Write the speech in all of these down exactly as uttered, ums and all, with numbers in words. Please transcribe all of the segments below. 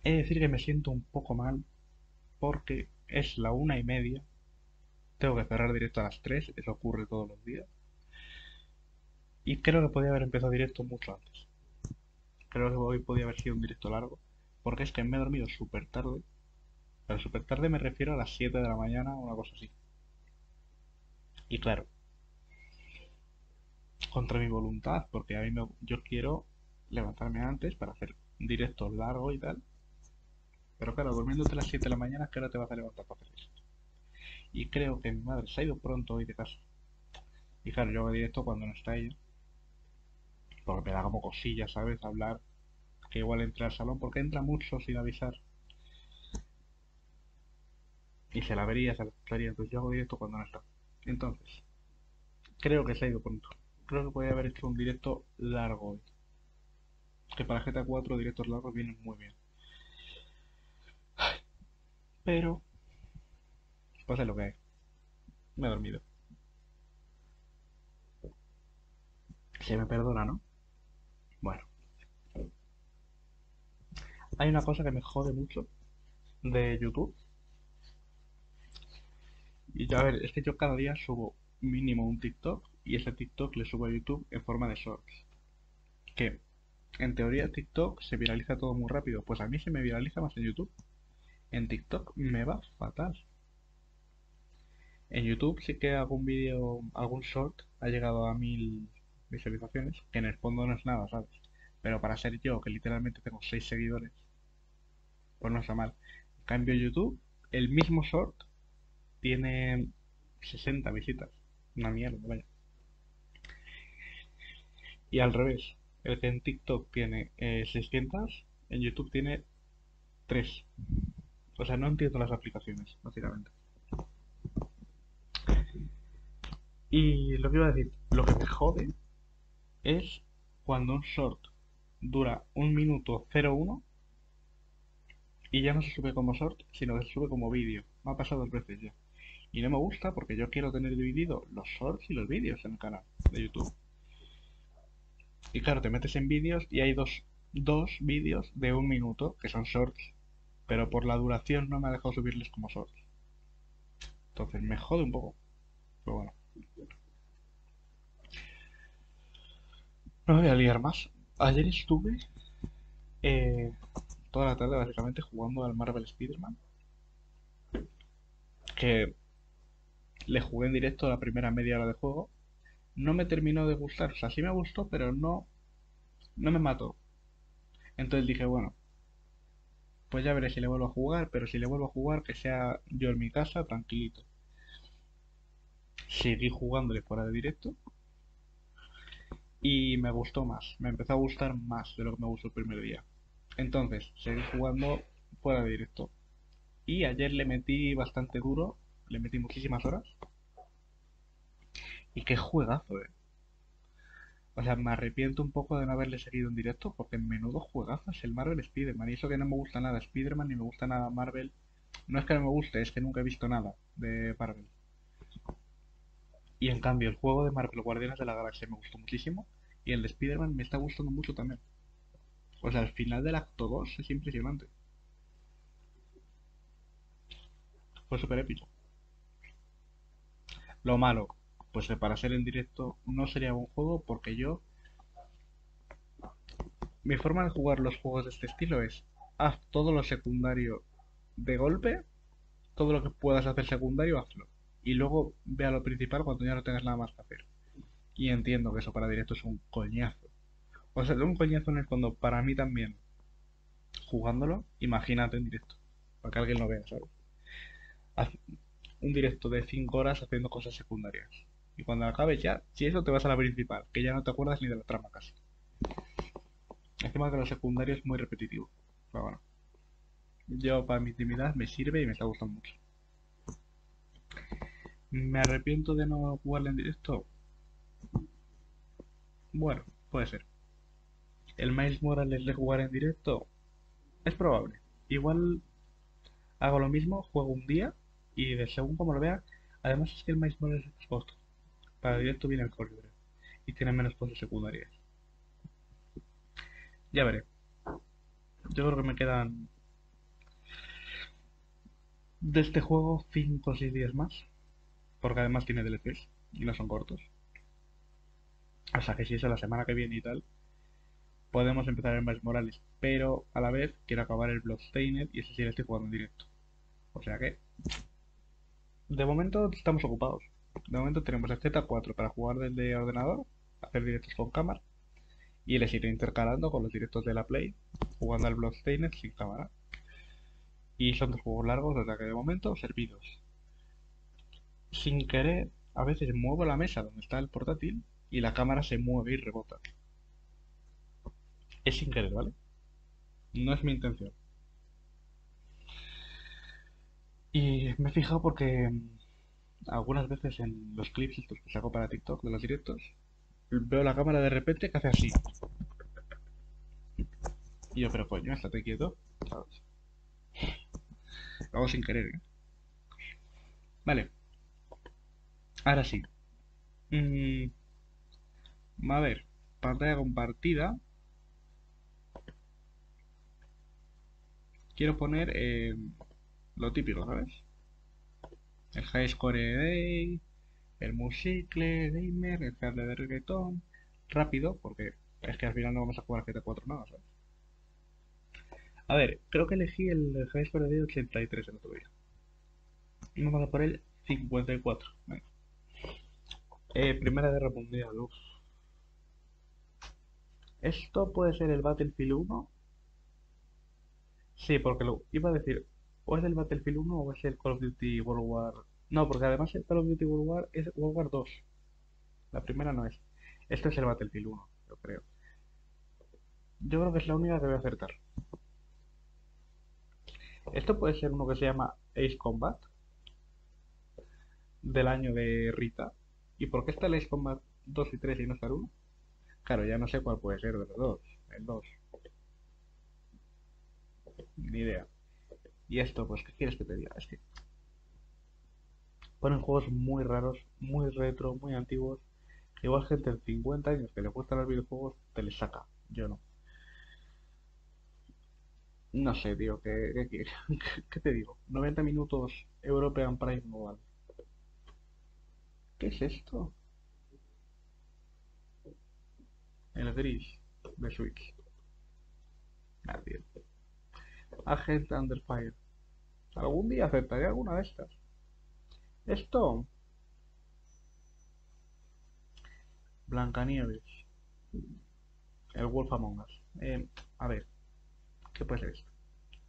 He de decir que me siento un poco mal porque es la una y media. Tengo que cerrar directo a las tres, eso ocurre todos los días. Y creo que podía haber empezado directo mucho antes. Creo que hoy podía haber sido un directo largo. Porque es que me he dormido súper tarde. Pero súper tarde me refiero a las siete de la mañana o una cosa así. Y claro, contra mi voluntad, porque a mí me- yo quiero levantarme antes para hacer un directo largo y tal. Pero claro, durmiéndote a las siete de la mañana, ¿qué hora te vas a levantar para hacer eso? Y creo que mi madre se ha ido pronto hoy de casa. Y claro, yo hago directo cuando no está ella. Porque me da como cosillas, ¿sabes? Hablar, que igual entre al salón, porque entra mucho sin avisar. Y se la vería, se la escucharía. Entonces yo hago directo cuando no está. Entonces, creo que se ha ido pronto. Creo que podría haber hecho un directo largo hoy. Que para G T A cuatro directos largos vienen muy bien. Pero, pues es lo que hay. Me he dormido. Se me perdona, ¿no? Bueno, hay una cosa que me jode mucho de YouTube. Y ya, a ver, es que yo cada día subo mínimo un TikTok y ese TikTok le subo a YouTube en forma de shorts. Que en teoría TikTok se viraliza todo muy rápido. Pues a mí se me viraliza más en YouTube. En TikTok me va fatal. En YouTube sí que algún vídeo, algún short ha llegado a mil visualizaciones, que en el fondo no es nada, ¿sabes? Pero para ser yo, que literalmente tengo seis seguidores, pues no está mal. En cambio YouTube, el mismo short tiene sesenta visitas. Una mierda, vaya. Y al revés, el que en TikTok tiene eh, seiscientas, en YouTube tiene tres. O sea, no entiendo las aplicaciones, básicamente. Y lo que iba a decir, lo que me jode es cuando un short dura un minuto cero uno y ya no se sube como short, sino que se sube como vídeo. Me ha pasado dos veces ya. Y no me gusta porque yo quiero tener dividido los shorts y los vídeos en el canal de YouTube. Y claro, te metes en vídeos y hay dos, dos vídeos de un minuto que son shorts, pero por la duración no me ha dejado subirles como shorts. Entonces me jode un poco. Pero bueno, no me voy a liar más. Ayer estuve eh, toda la tarde básicamente jugando al Marvel Spider-Man, que le jugué en directo la primera media hora de juego. No me terminó de gustar, o sea, sí me gustó, pero no, no me mató. Entonces dije, bueno, pues ya veré si le vuelvo a jugar, pero si le vuelvo a jugar, que sea yo en mi casa, tranquilito. Seguí jugándole fuera de directo y me gustó más, me empezó a gustar más de lo que me gustó el primer día. Entonces, seguí jugando fuera de directo. Y ayer le metí bastante duro, le metí muchísimas horas. Y qué juegazo, eh. O sea, me arrepiento un poco de no haberle seguido en directo porque menudo juegazo es el Marvel Spider-Man. Y eso que no me gusta nada Spider-Man ni me gusta nada Marvel. No es que no me guste, es que nunca he visto nada de Marvel. Y en cambio, el juego de Marvel Guardianes de la Galaxia me gustó muchísimo. Y el de Spider-Man me está gustando mucho también. O sea, el final del acto dos es impresionante. Fue súper épico. Lo malo, pues que para ser en directo no sería buen juego porque yo, mi forma de jugar los juegos de este estilo es haz todo lo secundario de golpe, todo lo que puedas hacer secundario, hazlo. Y luego ve a lo principal cuando ya no tengas nada más que hacer. Y entiendo que eso para directo es un coñazo. O sea, es un coñazo en el fondo para mí también. Jugándolo, imagínate en directo. Para que alguien lo vea, ¿sabes? Haz un directo de cinco horas haciendo cosas secundarias. Y cuando acabes ya, si eso te vas a la principal, que ya no te acuerdas ni de la trama casi. Encima que lo secundario es muy repetitivo. Pero bueno, yo para mi intimidad me sirve y me está gustando mucho. ¿Me arrepiento de no jugarle en directo? Bueno, puede ser. ¿El Miles Morales de jugar en directo? Es probable. Igual hago lo mismo, juego un día y de según como lo vea. Además es que el Miles Morales es corto. Para directo viene el corredor y tiene menos cosas secundarias. Ya veré. Yo creo que me quedan. de este juego cinco o seis días más, porque además tiene D L Cs y no son cortos. O sea que si es a la semana que viene y tal, podemos empezar el Miles Morales, pero a la vez quiero acabar el Bloodstained y ese sí lo estoy jugando en directo. O sea que, de momento estamos ocupados. De momento tenemos el Z cuatro para jugar desde ordenador, hacer directos con cámara, y les iré intercalando con los directos de la Play, jugando al Bloodstained sin cámara. Y son dos juegos largos, o sea que de momento servidos. Sin querer, a veces muevo la mesa donde está el portátil y la cámara se mueve y rebota. Es sin querer, ¿vale? No es mi intención. Y me he fijado porque mm, algunas veces en los clips estos que saco para TikTok de los directos, veo la cámara de repente que hace así. Y yo, pero coño, estate quieto, ¿sabes? Lo hago sin querer, ¿eh? Vale, ahora sí. Mm, a ver, pantalla compartida. Quiero poner eh, lo típico, ¿sabes? El High Score Day, el Musicle Gamer, el Hardware de reggaetón. Rápido, porque es que al final no vamos a jugar G T A cuatro nada, ¿sabes? A ver, creo que elegí el High Score Day ochenta y tres el otro día. Y me va por el cincuenta y cuatro. Venga. Eh, Primera Guerra Mundial, uf. Esto puede ser el Battlefield uno. Sí, porque lo iba a decir, o es el Battlefield uno o es el Call of Duty World War. No, porque además el Call of Duty World War es World War dos. La primera no es. Esto es el Battlefield uno, yo creo. Yo creo que es la única que voy a acertar. Esto puede ser uno que se llama Ace Combat, del año de Rita. ¿Y por qué está el Ace Combat dos y tres y no está el uno? Claro, ya no sé cuál puede ser de los dos. El dos. Ni idea. Y esto, pues, ¿qué quieres que te diga? Es que ponen juegos muy raros, muy retro, muy antiguos. Igual gente de cincuenta años que le gustan los videojuegos, te les saca. Yo no. No sé, tío, ¿qué, qué, qué- qué te digo? noventa minutos European Prime Mobile. ¿Qué es esto? El gris de Switch. Ah, tío. Agent Under Fire. Algún día aceptaré alguna de estas. Esto, Blancanieves. El Wolf Among Us. Eh, a ver, ¿qué puede ser esto?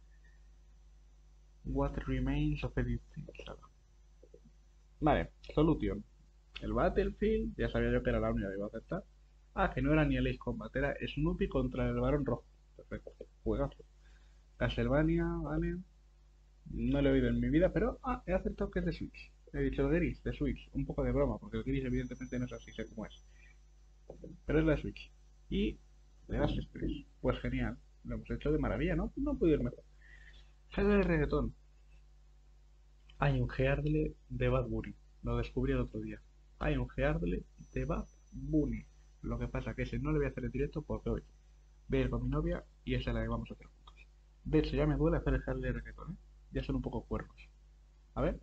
What Remains of Edith Finch. Vale, Solution. El Battlefield, ya sabía yo que era la única que iba a aceptar. Ah, que no era ni el Ace Combat, era Snoopy contra el Barón Rojo. Perfecto, juegazo. Castlevania, vale. No lo he oído en mi vida, pero ah, he acertado que es de Switch. He dicho el Gris, de Switch. Un poco de broma, porque el Gris evidentemente no es así, sé cómo es. Pero es la Switch. Y le das Express. Pues genial. Lo hemos hecho de maravilla, ¿no? No puede ir mejor. Sale de reggaetón. Hay un Heardle de Bad Bunny. Lo descubrí el otro día. Hay un Heardle de Bad Bunny. Lo que pasa que ese no le voy a hacer en directo porque hoy voy a ir con mi novia y esa es la que vamos a hacer juntos. De hecho, ya me duele hacer el Heardle de reggaetón, ¿eh? Ya son un poco cuernos. A ver.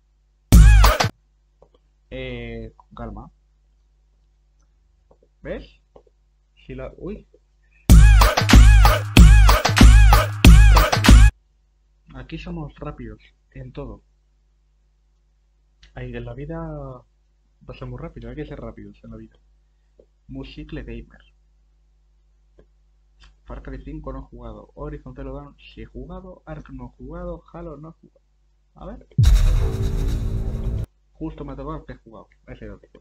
Eh, con calma. ¿Ves? Si la... Uy. Aquí somos rápidos en todo. Ahí en la vida pasa muy rápido, hay que ser rápidos en la vida. Musicle Gamer. Far Cry cinco no he jugado. Horizon Zero Dawn sí he jugado. Ark no he jugado. Halo no he jugado. A ver. Justo me ha tocado el que he jugado. Ese otro.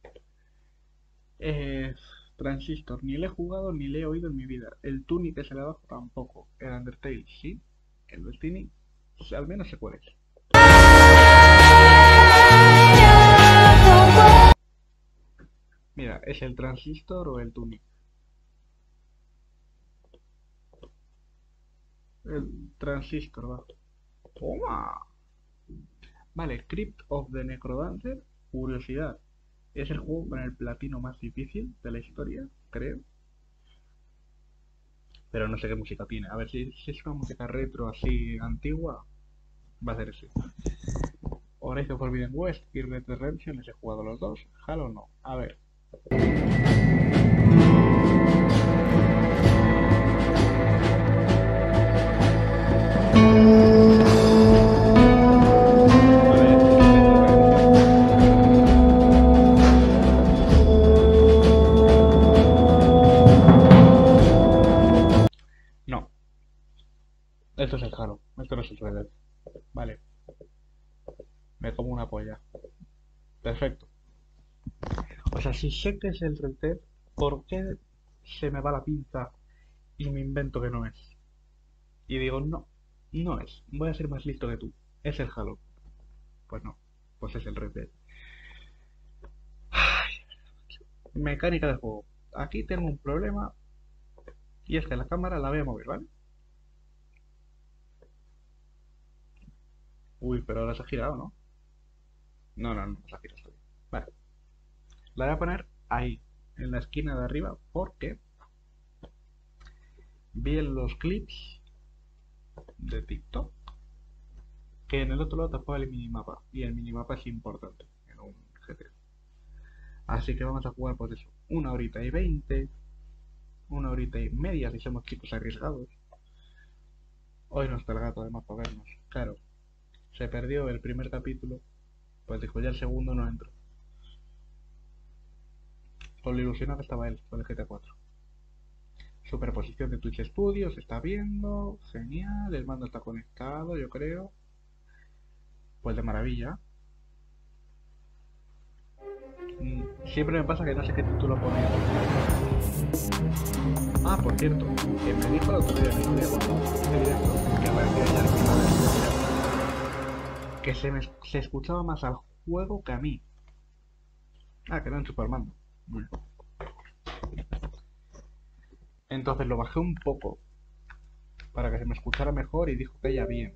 Eh, Transistor ni le he jugado ni le he oído en mi vida. El Tunic que es el de abajo tampoco. El Undertale sí. El Destiny al menos sé cuál es. Mira, ¿es el Transistor o el Tunic? El Transistor, va. ¡Toma! Vale, Crypt of the Necrodancer. Curiosidad. Es el juego con el platino más difícil de la historia, creo. Pero no sé qué música tiene. A ver si, si es una música retro así antigua. va a ser ese. Horizon Forbidden West y Red Dead Redemption, les he jugado los dos. Halo no. A ver. No. Esto es el Halo. Esto no es el Red Dead. Vale. Me como una polla. Perfecto. O sea, si sé que es el Red Dead, ¿por qué se me va la pinza y me invento que no es? Y digo, no, no es. Voy a ser más listo que tú. Es el Halo. Pues no, pues es el Red Dead. Ay, mecánica del juego. Aquí tengo un problema y es que la cámara la voy a mover, ¿vale? Uy, pero ahora se ha girado, ¿no? No, no, no, se ha girado. Está bien. Vale. La voy a poner ahí, en la esquina de arriba, porque vi en los clips de TikTok que en el otro lado tapaba el minimapa. Y el minimapa es importante en un G T A. Así que vamos a jugar por eso. Una horita y veinte. Una horita y media si somos chicos arriesgados. Hoy no está el gato además para vernos. Claro, se perdió el primer capítulo. Pues dijo ya el segundo no entro. Con lo ilusionado que estaba él con el G T A cuatro. Superposición de Twitch Studios, se está viendo. Genial, el mando está conectado, yo creo. Pues de maravilla. Mm, Siempre me pasa que no sé qué título poner. Ah, por cierto, que me dijo la otro día mi novia cuando hice directo, que aparecía ya encima del especial, que se, me, se escuchaba más al juego que a mí. Ah, que era en Supermando. Bueno. Entonces lo bajé un poco para que se me escuchara mejor y dijo que ella bien.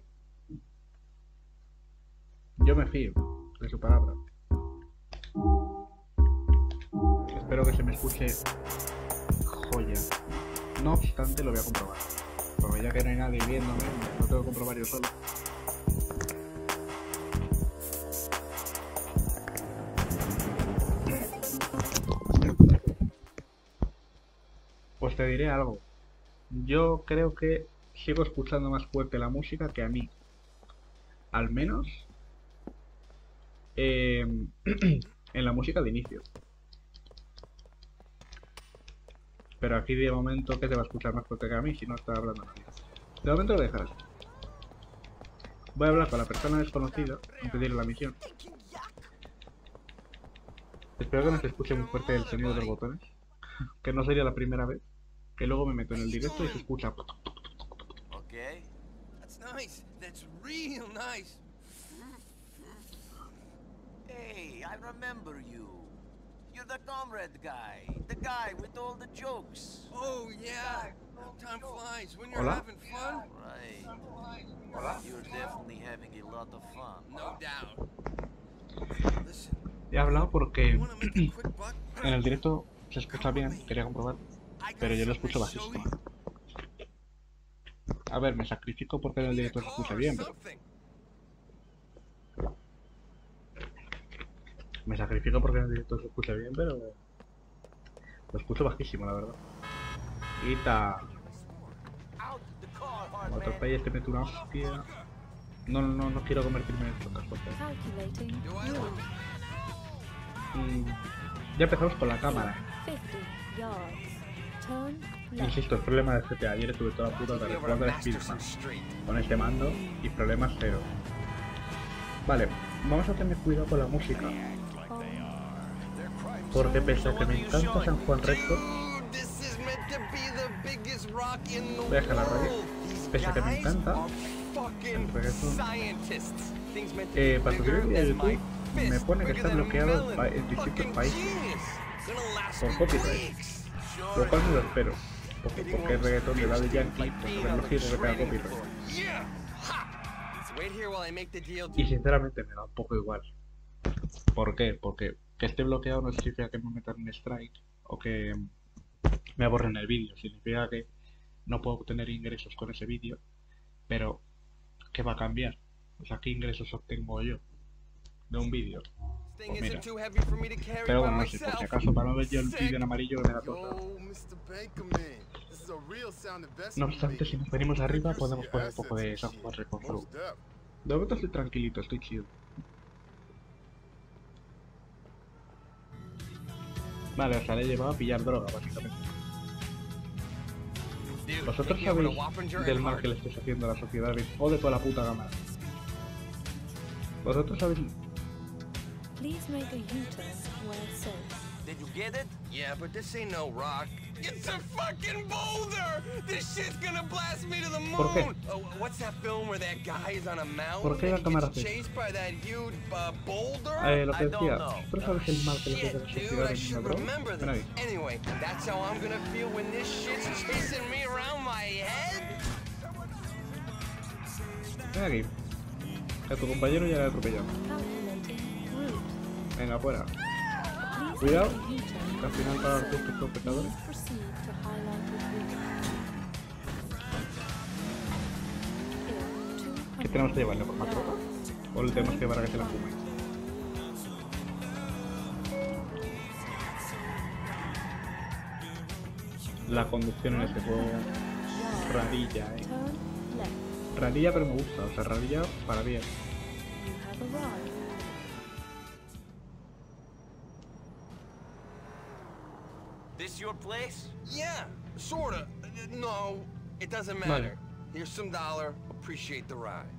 Yo me fío de su palabra. Espero que se me escuche joya. No obstante, lo voy a comprobar. Porque ya que no hay nadie viéndome, lo tengo que comprobar yo solo. Pues te diré algo. Yo creo que sigo escuchando más fuerte la música que a mí. Al menos eh, en la música de inicio. Pero aquí de momento que se va a escuchar más fuerte que a mí si no está hablando nadie. De momento lo dejarás. Voy a hablar con la persona desconocida antes de ir a la misión. Espero que no se escuche muy fuerte el sonido de los botones. Que no sería la primera vez. Que luego me meto en el directo y se escucha. Okay. That's nice. That's real nice. Hey, I remember you. You're the comrade guy. The guy with all the jokes. Oh, yeah. Time flies when you're Hola. having fun. Right. Hola. You're definitely having a lot of fun. No doubt. Listen, He hablado porque you wanna make a quick buck? en el directo se escucha bien, quería comprobar, I got pero yo lo something escucho to show bajísimo. you. A ver, me sacrifico porque en el directo se escucha bien, pero Something. me sacrifico porque en el directo se escucha bien, pero lo escucho bajísimo, la verdad. Ita, Out the car, como hard man. atropelles te meto una hostia. No, no, no, no quiero convertirme en otras cosas. Calculating Do I route. look? Mm, ya empezamos con la cámara. fifty yards. Turn left. Insisto, el problema del G T A. Ayer estuve toda la puta tarde jugando al Spiderman con este mando y problemas cero. Vale, vamos a tener cuidado con la música. Porque pese a que me encanta San Juan Records, Dude, this is meant to be the biggest rock in the voy a dejar la radio. world. These Pese a que me guys encanta are fucking el reggaetón, scientists. Things meant to eh, be para subir el bigger vídeo a than my YouTube me fist, pone que bigger está than a bloqueado en melon. pa- en distintos Fucking países genius. Gonna last por me copyright. weeks. Lo cual no lo espero. Porque, porque es reggaetón de Daddy Yankee, pues es lógico que tenga copyright. Yeah. Ha. Let's wait here while I make the deal. Y sinceramente me da un poco igual. ¿Por qué? Porque que esté bloqueado no significa que me metan un strike o que me borren el vídeo. Significa que no puedo obtener ingresos con ese vídeo, pero ¿qué va a cambiar? O sea, ¿qué ingresos obtengo yo de un vídeo? Thing Pues mira. isn't too heavy for me to carry Pero by bueno, no sé, por si myself. acaso, para no ver yo el vídeo en amarillo que me da cosa. Yo, mister Bakerman, this is a real sound investment. No obstante, si nos venimos arriba, You'll podemos see poner un poco de assets and software shit. reconfig. Most def. De momento estoy tranquilito, estoy chido. Vale, o sea, le he llevado a pillar droga, básicamente. Dude, ¿Vosotros take me over to sabéis Wappinger del and mal Hart. que le estáis haciendo a la sociedad o de toda la puta gama? ¿Vosotros sabéis? Please make a U-turn where safe. Did you get it? Yeah, but this ain't no rock. It's a fucking boulder! This shit's gonna blast me to the moon! ¿Por qué? Oh, what's that film where that guy is on a mountain ¿Por qué la and he cámara gets hace? chased by that huge uh, boulder? Eh, lo que I don't decía, know. ¿vosotros sabéis el mal que le hace a la Shit, dude, sociedad I en should una droga? remember Ven ahí. this. Anyway, that's how I'm gonna feel when this shit's chasing me around my head? Ven aquí. A tu compañero ya le he atropellado. Calculating route. Venga, fuera. Please Cuidado, make a U-turn que al final para los tus competadores. Please proceed to highlighted route. Here, two ¿Qué tenemos que llevarle por más droga? ¿O le tenemos que llevar a que se la fume? La conducción en este juego rarilla, eh. Turn left. Rarilla pero me gusta, o sea, rarilla para bien. You have arrived. This your place? Yeah, sorta. Uh, No, it doesn't Vale. matter. Here's some dollar. Appreciate the ride.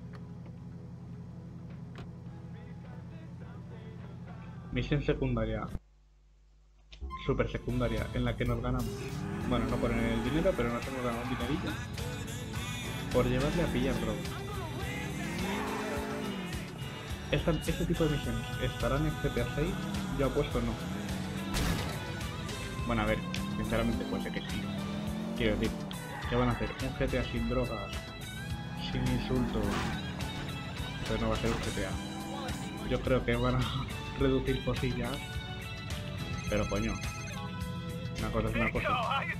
Misión secundaria. Super secundaria, en la que nos ganamos. Bueno, no ponen el dinero, pero nos hemos ganado un dinerillo. Por llevarle a pillar droga. Esta, este tipo de misiones, ¿estarán en G T A seis? Yo apuesto no. Bueno, a ver, sinceramente puede ser que sí. Quiero decir, ¿qué van a hacer? ¿Un G T A sin drogas? Sin insultos? Pues no va a ser un G T A. Yo creo que van a reducir cosillas. Pero coño, una cosa es una cosa.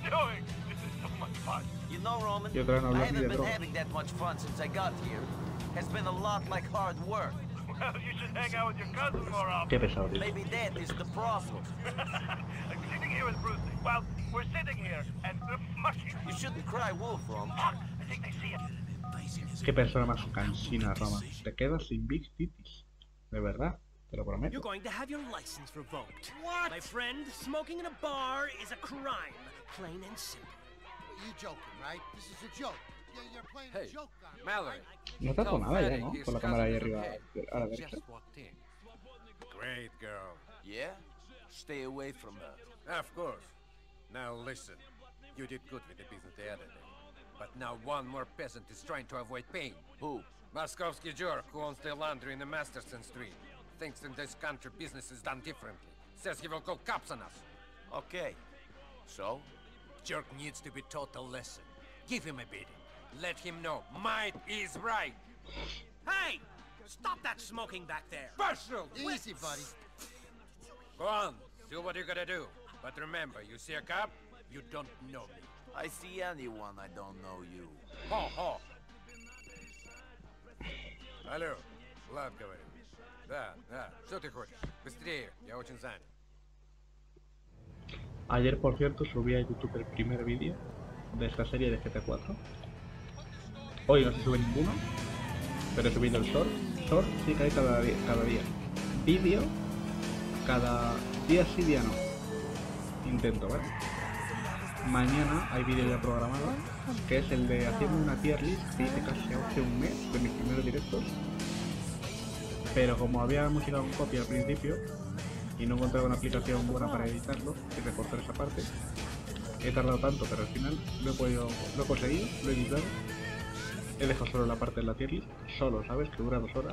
You know, Roman, Y otra no I hablar ni haven't de been drogas. having that much fun since I got here. It's been a lot like hard work. Well, you should hang out with your cousin more often. Qué pesado, tío. Maybe that is the problem. Like sitting here with Brucey. Well, we're sitting here and we're fucking. You shouldn't cry wolf, Roman. Fuck! I think they see it. Qué persona más cansina, Roma. Te quedas sin Big Titties. De verdad, te lo You're prometo. going to have your license revoked. What? My friend, smoking in a bar is a crime. Plain and simple. You joking, right? This is a joke. You're, you're playing a Hey, joke on me. Mallory. No te hago nada ya, ¿no? Con la cámara ahí arriba a la derecha. Just walked in. Great girl. Yeah? Stay away from her. Of course. Now listen. You did good with the business the other day. But now one more peasant is trying to avoid pain. Who? Moskovsky jerk who owns the laundry in the Masterson Street. Thinks in this country business is done differently. Says he will call cops on us. Okay. So? Jerk needs to be taught a lesson. Give him a beating. Let him know might is right. Hey! Stop that smoking back there! Marshal! Easy, buddy. Go on. Do what you gotta do. But remember, you see a cop, you don't know me. I see anyone, I don't know you. Ho, ho. Алло, Влад говорит. Да, да, что ты хочешь? Быстрее, я очень занят. Ayer, por cierto, subí a YouTube el primer vídeo de esta serie de G T A cuatro. Hoy no se sube ninguno, pero he subido el short. Short sí que hay cada día. Cada día. Vídeo cada día sí, día no. Intento, ¿vale? Mañana hay vídeo ya programado, que es el de haciendo una tier list que hice casi hace un mes de mis primeros directos. Pero como había música con copia al principio y no encontraba una aplicación buena para editarlo y recortar esa parte, he tardado tanto, pero al final lo he podido, lo he conseguido, lo he editado. He dejado solo la parte de la tier list, solo, ¿sabes? Que dura dos horas.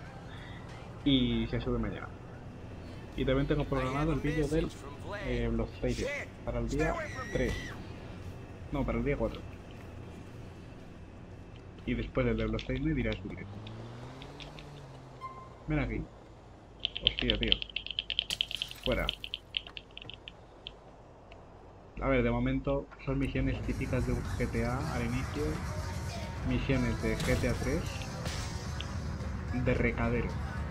Y se sube mañana. Y también tengo programado el vídeo del eh, Bloodstained para el día tres. No, para el día cuatro. Y después del de Bloodstained iré a su directo. Ven aquí. Hostia, tío. Fuera. A ver, de momento son misiones típicas de un G T A al inicio. Misiones de G T A tres. de recadero.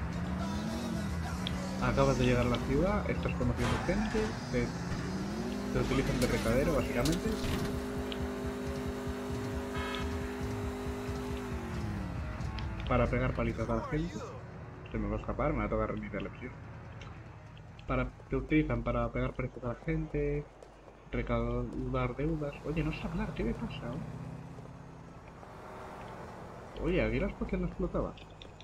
Acabas de llegar a la ciudad, estás conociendo gente, te, te utilizan de recadero básicamente. Para pegar palitas a la gente. Se me va a escapar, me va a tocar reiniciar la opción. Para, te utilizan para pegar palitas a la gente, recaudar deudas. Oye, no sé hablar, ¿qué me pasa? Oye, aquí las cosas no explotaban.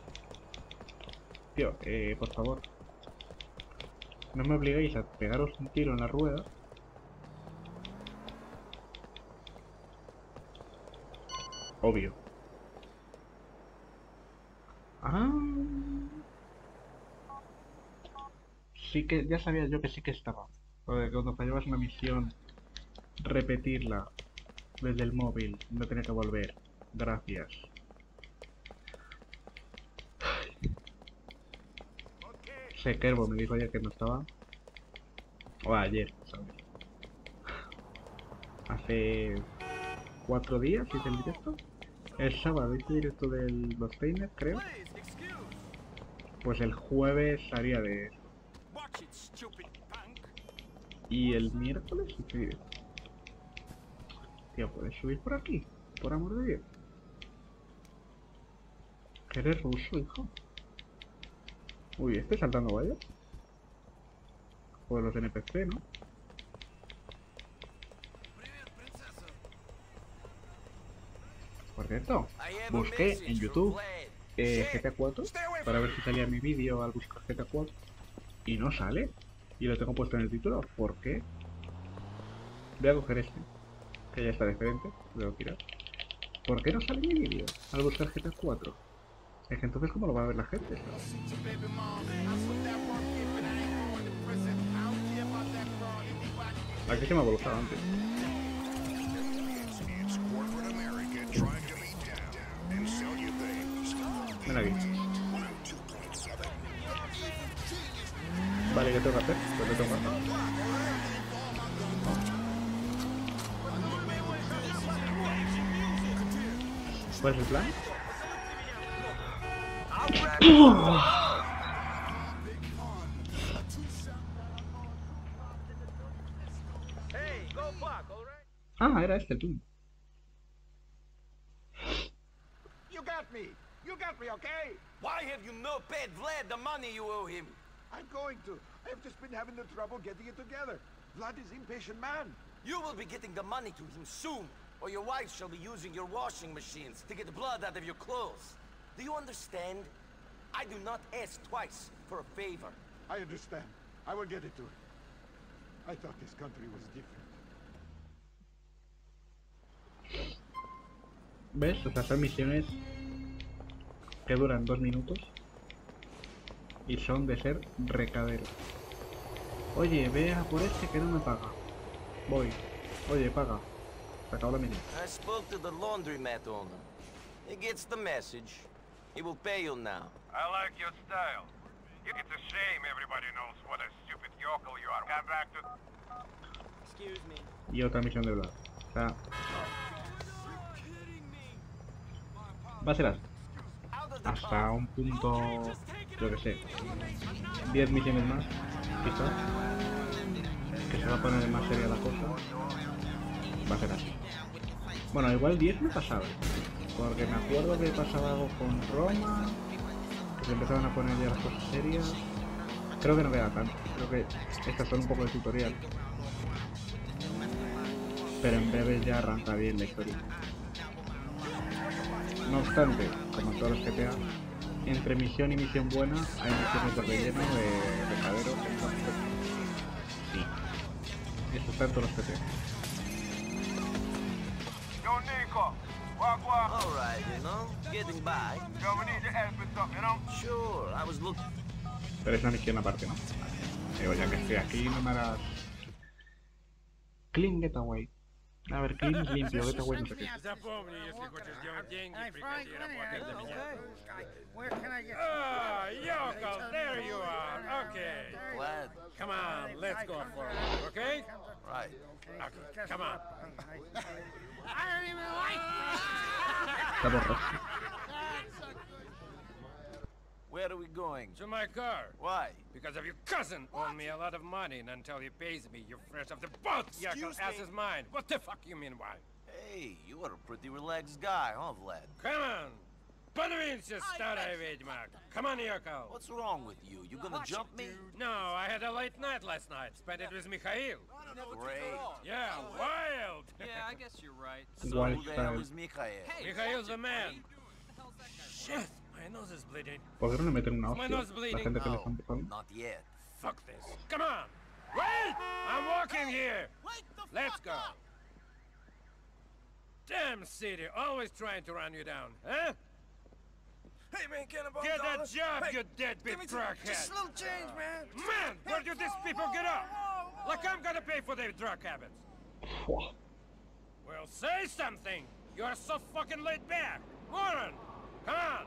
Tío, eh, por favor. No me obliguéis a pegaros un tiro en la rueda. Obvio. Ah. Sí que, ya sabía yo que sí que estaba. Porque cuando fallabas una misión, repetirla desde el móvil, no tener que volver. Gracias. Sé que Kerbo me dijo ayer que no estaba. O ayer, ¿sabes? Hace cuatro días hice el directo. El sábado hice el directo de los Tainers, creo. Pues el jueves haría de eso. Y el miércoles hice directo. Tío, ¿puedes subir por aquí? Por amor de Dios. ¿Eres ruso, hijo? Uy, ¿estoy saltando vallas? O de los N P C, ¿no? Por cierto, busqué en YouTube eh, G T A cuatro para ver si salía mi vídeo al buscar G T A cuatro y no sale. Y lo tengo puesto en el título. ¿Por qué? Voy a coger este, que ya está diferente. Lo voy a tirar. ¿Por qué no sale mi vídeo al buscar G T A cuatro? Es que entonces, ¿cómo lo va a ver la gente? Aquí se me ha gustado antes. Ven aquí. Vale, ¿qué tengo que hacer? Pues lo tengo que hacer. ¿Cuál es el plan? Ah, era este tú. You got me. You got me, okay? Why have you not paid Vlad the money you owe him? I'm going to. I've just been having the trouble getting it together. Vlad is an impatient man. You will be getting the money to him soon, or your wife shall be using your washing machines to get the blood out of your clothes. Do you understand? I do not ask twice for a favor. I understand. I will get it to him. I thought this country was different. ¿Ves? O sea, son misiones que duran dos minutos y son de ser recadero. Oye, vea por este que no me paga. Voy. Oye, paga. Se acabó la misión. I spoke to the laundromat owner. He gets the message. He will pay you now. I like your style. It's a shame everybody knows what a stupid yokel you are. Come back to... Excuse me. Y otra misión de Vlad. O sea... Va a ser así. Hasta un punto... Yo que sé. diez misiones más. Quizás. Que se va a poner más seria la cosa. Va a ser así. Bueno, igual diez me pasaba. Porque me acuerdo que pasaba algo con Roma. Que se empezaban a poner ya las cosas serias. Creo que no queda tanto. Creo que estas son un poco de tutorial. Pero en breve ya arranca bien la historia. No obstante, como en todos los G T A, entre misión y misión buena hay misiones de relleno de recadero. Sí. Eso está en todos los G T A. Yo, Nico. Walk, walk. All right, you know, getting by. Yo, we need your help with something, you know? Sure, I was looking. Pero es una misión aparte, ¿no? Digo, ya que estoy aquí, no me harás... Clean getaway. A ver, clean es limpio, getaway no sé qué. Запомни, если хочешь делать деньги, приходи работать для меня. Where can I get Ah, Yoko, there you are. Okay. Glad. Come on, let's go for it, okay? Right. Okay, come on. I don't even like Está borroso. Where are we going? To my car. Why? Because of your cousin owed me a lot of money, and until he pays me, you're fresh off the boat. Your ass is mine. What the fuck you mean why? Hey, you are a pretty relaxed guy, huh, Vlad? Come on. Подвинься, старая ведьма. Come on, Yoko. What's wrong with you? You gonna jump me? No, I had a late night last night. Spent it with Mikhail. Great. Yeah, wild. Yeah, I guess you're right. So who the hell is Mikhail? Mikhail's the man. Shit, my nose is bleeding. ¿Por qué no le meten una My hostia? nose La bleeding. gente que le No, está empujando. not yet. Fuck this. Come on. Wait! I'm walking here. Let's go. Damn city, always trying to run you down, huh? Hey, man, get about Get a dollars. job, Hey, you deadbeat give me some- truckhead. Just a little change, man. Man, where do these people get up? Like I'm gonna pay for their drug habits. Fua. Well, say something. You're so fucking laid back. Warren, come on.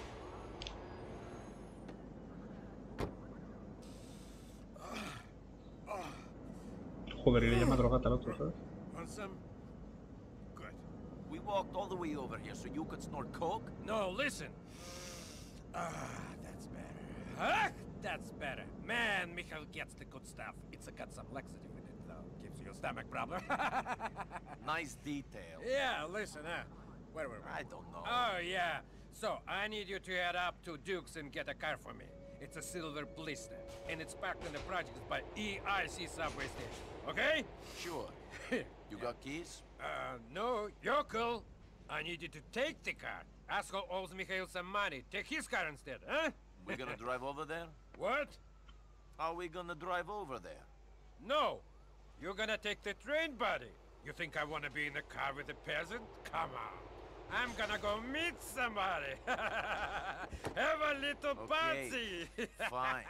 Joder, y le llama drogata al otro, ¿sabes? Want some? Good. We walked all the way over here so you could snort coke? No, listen. Ah, that's better. Ah, that's better. Man, Mikhail gets the good stuff. It's got some laxative in it, though. Gives you a stomach problem. Nice detail. Yeah, listen, huh? Where were we? I don't know. Oh, yeah. So, I need you to head up to Duke's and get a car for me. It's a silver blister, and it's parked in the projects by E I C subway station. Okay? Sure. You got keys? Uh, no, you're cool. I need you to take the car. Asshole owes Mikhail some money. Take his car instead, huh? We gonna drive over there? What? Are we gonna drive over there? No. You're gonna take the train, buddy. You think I wanna be in the car with a peasant? Come on. I'm gonna go meet somebody. Have a little Okay, party. fine.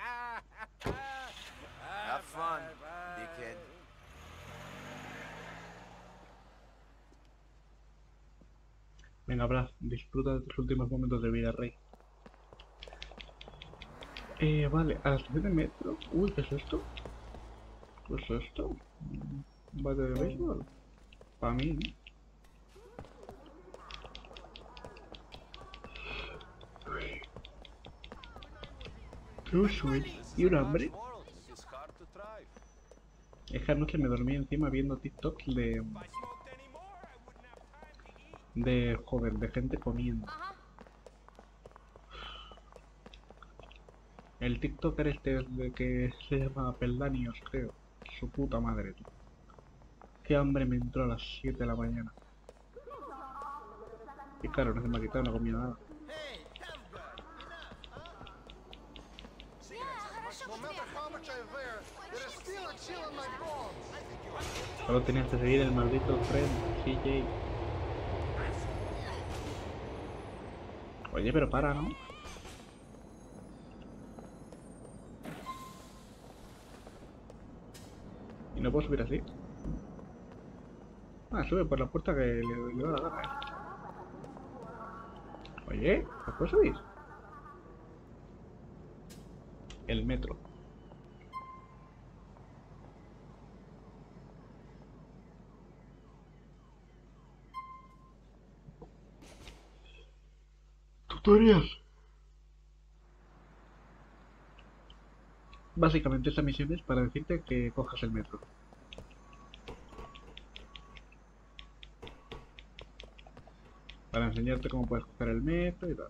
Have fun, dickhead. Venga, Brad, disfruta de tus últimos momentos de vida, rey. Eh, vale, a la estación de metro. Uy, ¿qué es esto? ¿Qué es esto? ¿Un bate de béisbol? Para mí, ¿no? Two Switch y un hambre. Es que anoche me dormí encima viendo TikToks de... De... joder, de gente comiendo. El TikToker este de que se llama Peldanios, creo. Su puta madre, tío. Qué hambre me entró a las siete de la mañana. Y claro, no se me ha quitado, no he comido nada. Solo tenías que seguir el maldito tren, C J. Oye, pero para, ¿no? Y no puedo subir así. Ah, sube por la puerta que le, le da la gana, ¿eh? Oye, ¿no puedo subir? El metro. Tutorial. Básicamente esta misión es para decirte que cojas el metro. Para enseñarte cómo puedes coger el metro y tal.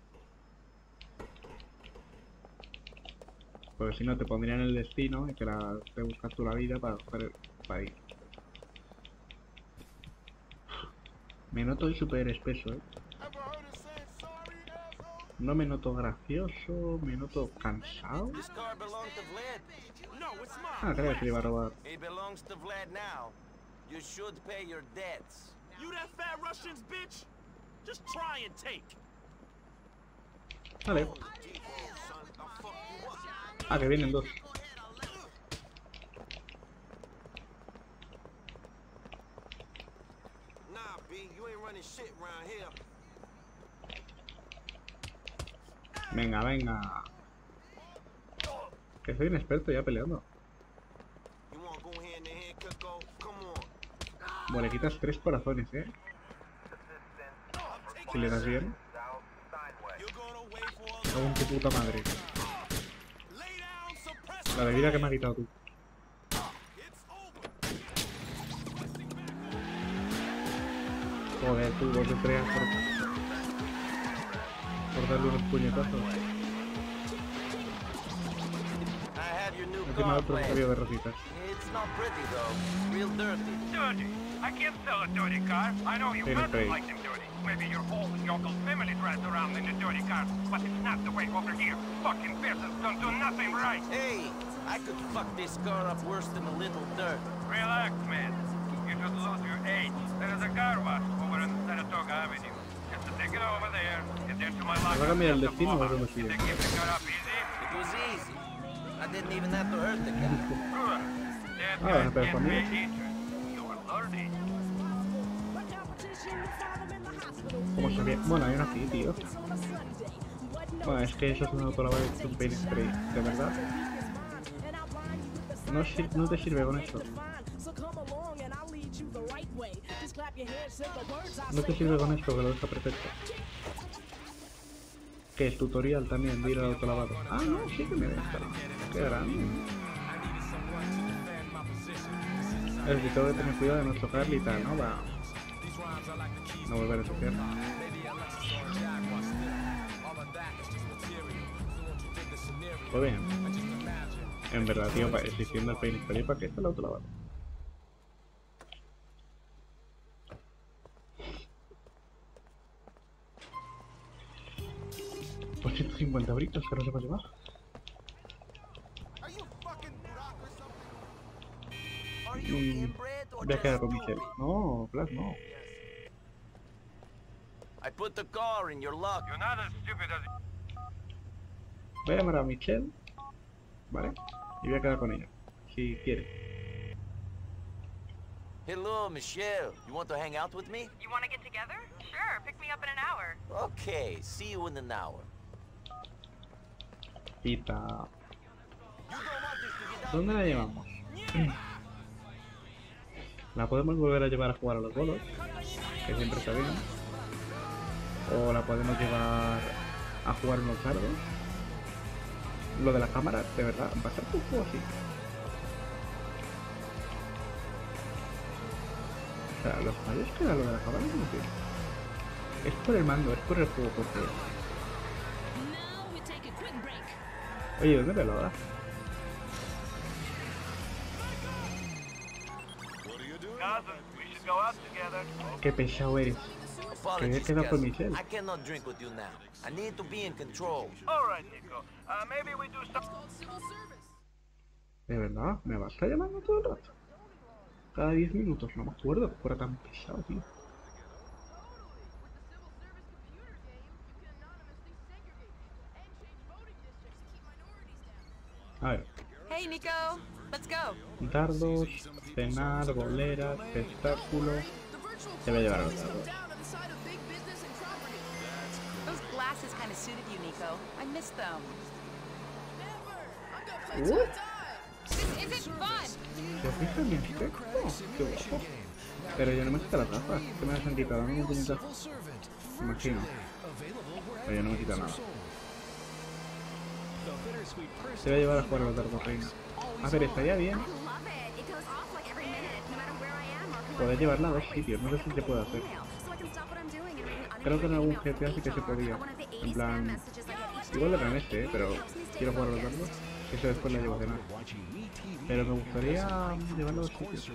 Porque si no te pondrían el destino y que la, te buscas tú la vida para coger el, para ir. Me noto hoy súper espeso, eh. No me noto gracioso, me noto cansado. This car belongs to Vlad. No, it's mine. Ah, creía que le iba a robar. It belongs to Vlad now. You should pay your debts. You that fat Russians, bitch? Just try and take. Vale. Ah, que vienen dos. Nah, B, you ain't running shit around here. Venga, venga. Que soy un experto ya peleando. You wanna go hand in hand, Kiko? Come on. Bueno, le quitas tres corazones, eh. Si le das bien. You're gonna wait for a Cago en tu puta madre. La de vida que me ha quitado tú. Joder, tú, vos te creas por... por darle unos puñetazos. Encima otro cambio de rositas. It's not pretty though. Real dirty. Dirty? I can't sell a dirty car. I know you Tiene must face. like them dirty. Maybe your whole local family drives around in a dirty car, but it's not the way over here. Fucking peasants don't do nothing right. Hey, I could fuck this car up worse than a little dirt. Relax, man. You just lose your age. There is a car wash over on Saratoga Avenue. Just to take it over there, get into my ¿Va a locker. cambiar el destino o algo así? They keep the car up easy. It was easy. I didn't even have to hurt the guy. Good. That Ah, guy pero can't conmigo. pay interest. You are learning. ¿Cómo sabía? Bueno, hay una aquí, tío. Bueno, es que eso es un autolavado de un paint spray. ¿De verdad? No, sir- no te sirve con esto. No te sirve con esto, que lo deja perfecto. Que es tutorial también de ir al autolavado. Ah, no, sí que me deja. Qué grande. Es que tengo que tener cuidado de no chocarle y tal, ¿no? Va. No volver a ensuciar. Pues bien. En verdad, tío, para existiendo el paint spray, ¿para qué está el autolavado? Pues ciento cincuenta britos que no se va a llevar. Are you fucking drunk or something? Are you Mm, inbred or voy a quedar just con Michelle. stupid? No, Blas, no. I put the car in your locker. You're not as stupid as... Voy a llamar a Michelle, ¿vale? Y voy a quedar con ella, si quiere. Hello, Michelle. You want to hang out with me? You want to get together? Sure, pick me up in an hour. Okay, see you in an hour. Pita. ¿Dónde la llevamos? La podemos volver a llevar a jugar a los bolos, que siempre está bien. O la podemos llevar a jugar unos dardos. Lo de la cámara, de verdad, va a ser un juego así. O sea, los fallos que da lo de la cámara no entiendo. Es por el mando, es por el juego, porque... Oye, ¿dónde me lo da? Qué pesado eres. Que había quedado con Michelle. I cannot drink with you now. I need to be in control. All right, Nico. Uh, maybe we do some... De verdad, me vas a llamando todo el rato. Cada diez minutos, no me acuerdo que fuera tan pesado, tío. A ver. Hey, Nico. Let's go. Dardos, cenar, boleras, espectáculos. Te voy a llevar a los dardos. Those glasses kind of suited you, Nico. I missed them. Uh, This isn't fun. ¿te fijas en mi aspecto? Qué guapo. Pero yo no me quito las gafas. ¿Qué me las han quitado? ¿No me puñetazo? Imagino. Pero yo no me quito nada. Te voy a llevar a jugar a los dardos, reina. A ver, estaría bien poder llevarla a dos sitios. No sé si se puede hacer. Creo que en algún G T A sí que se podía. En plan... Igual en este, ¿eh? Pero quiero jugar a los dardos. Que eso después la llevo a cenar. Pero me gustaría llevarlo a dos sitios.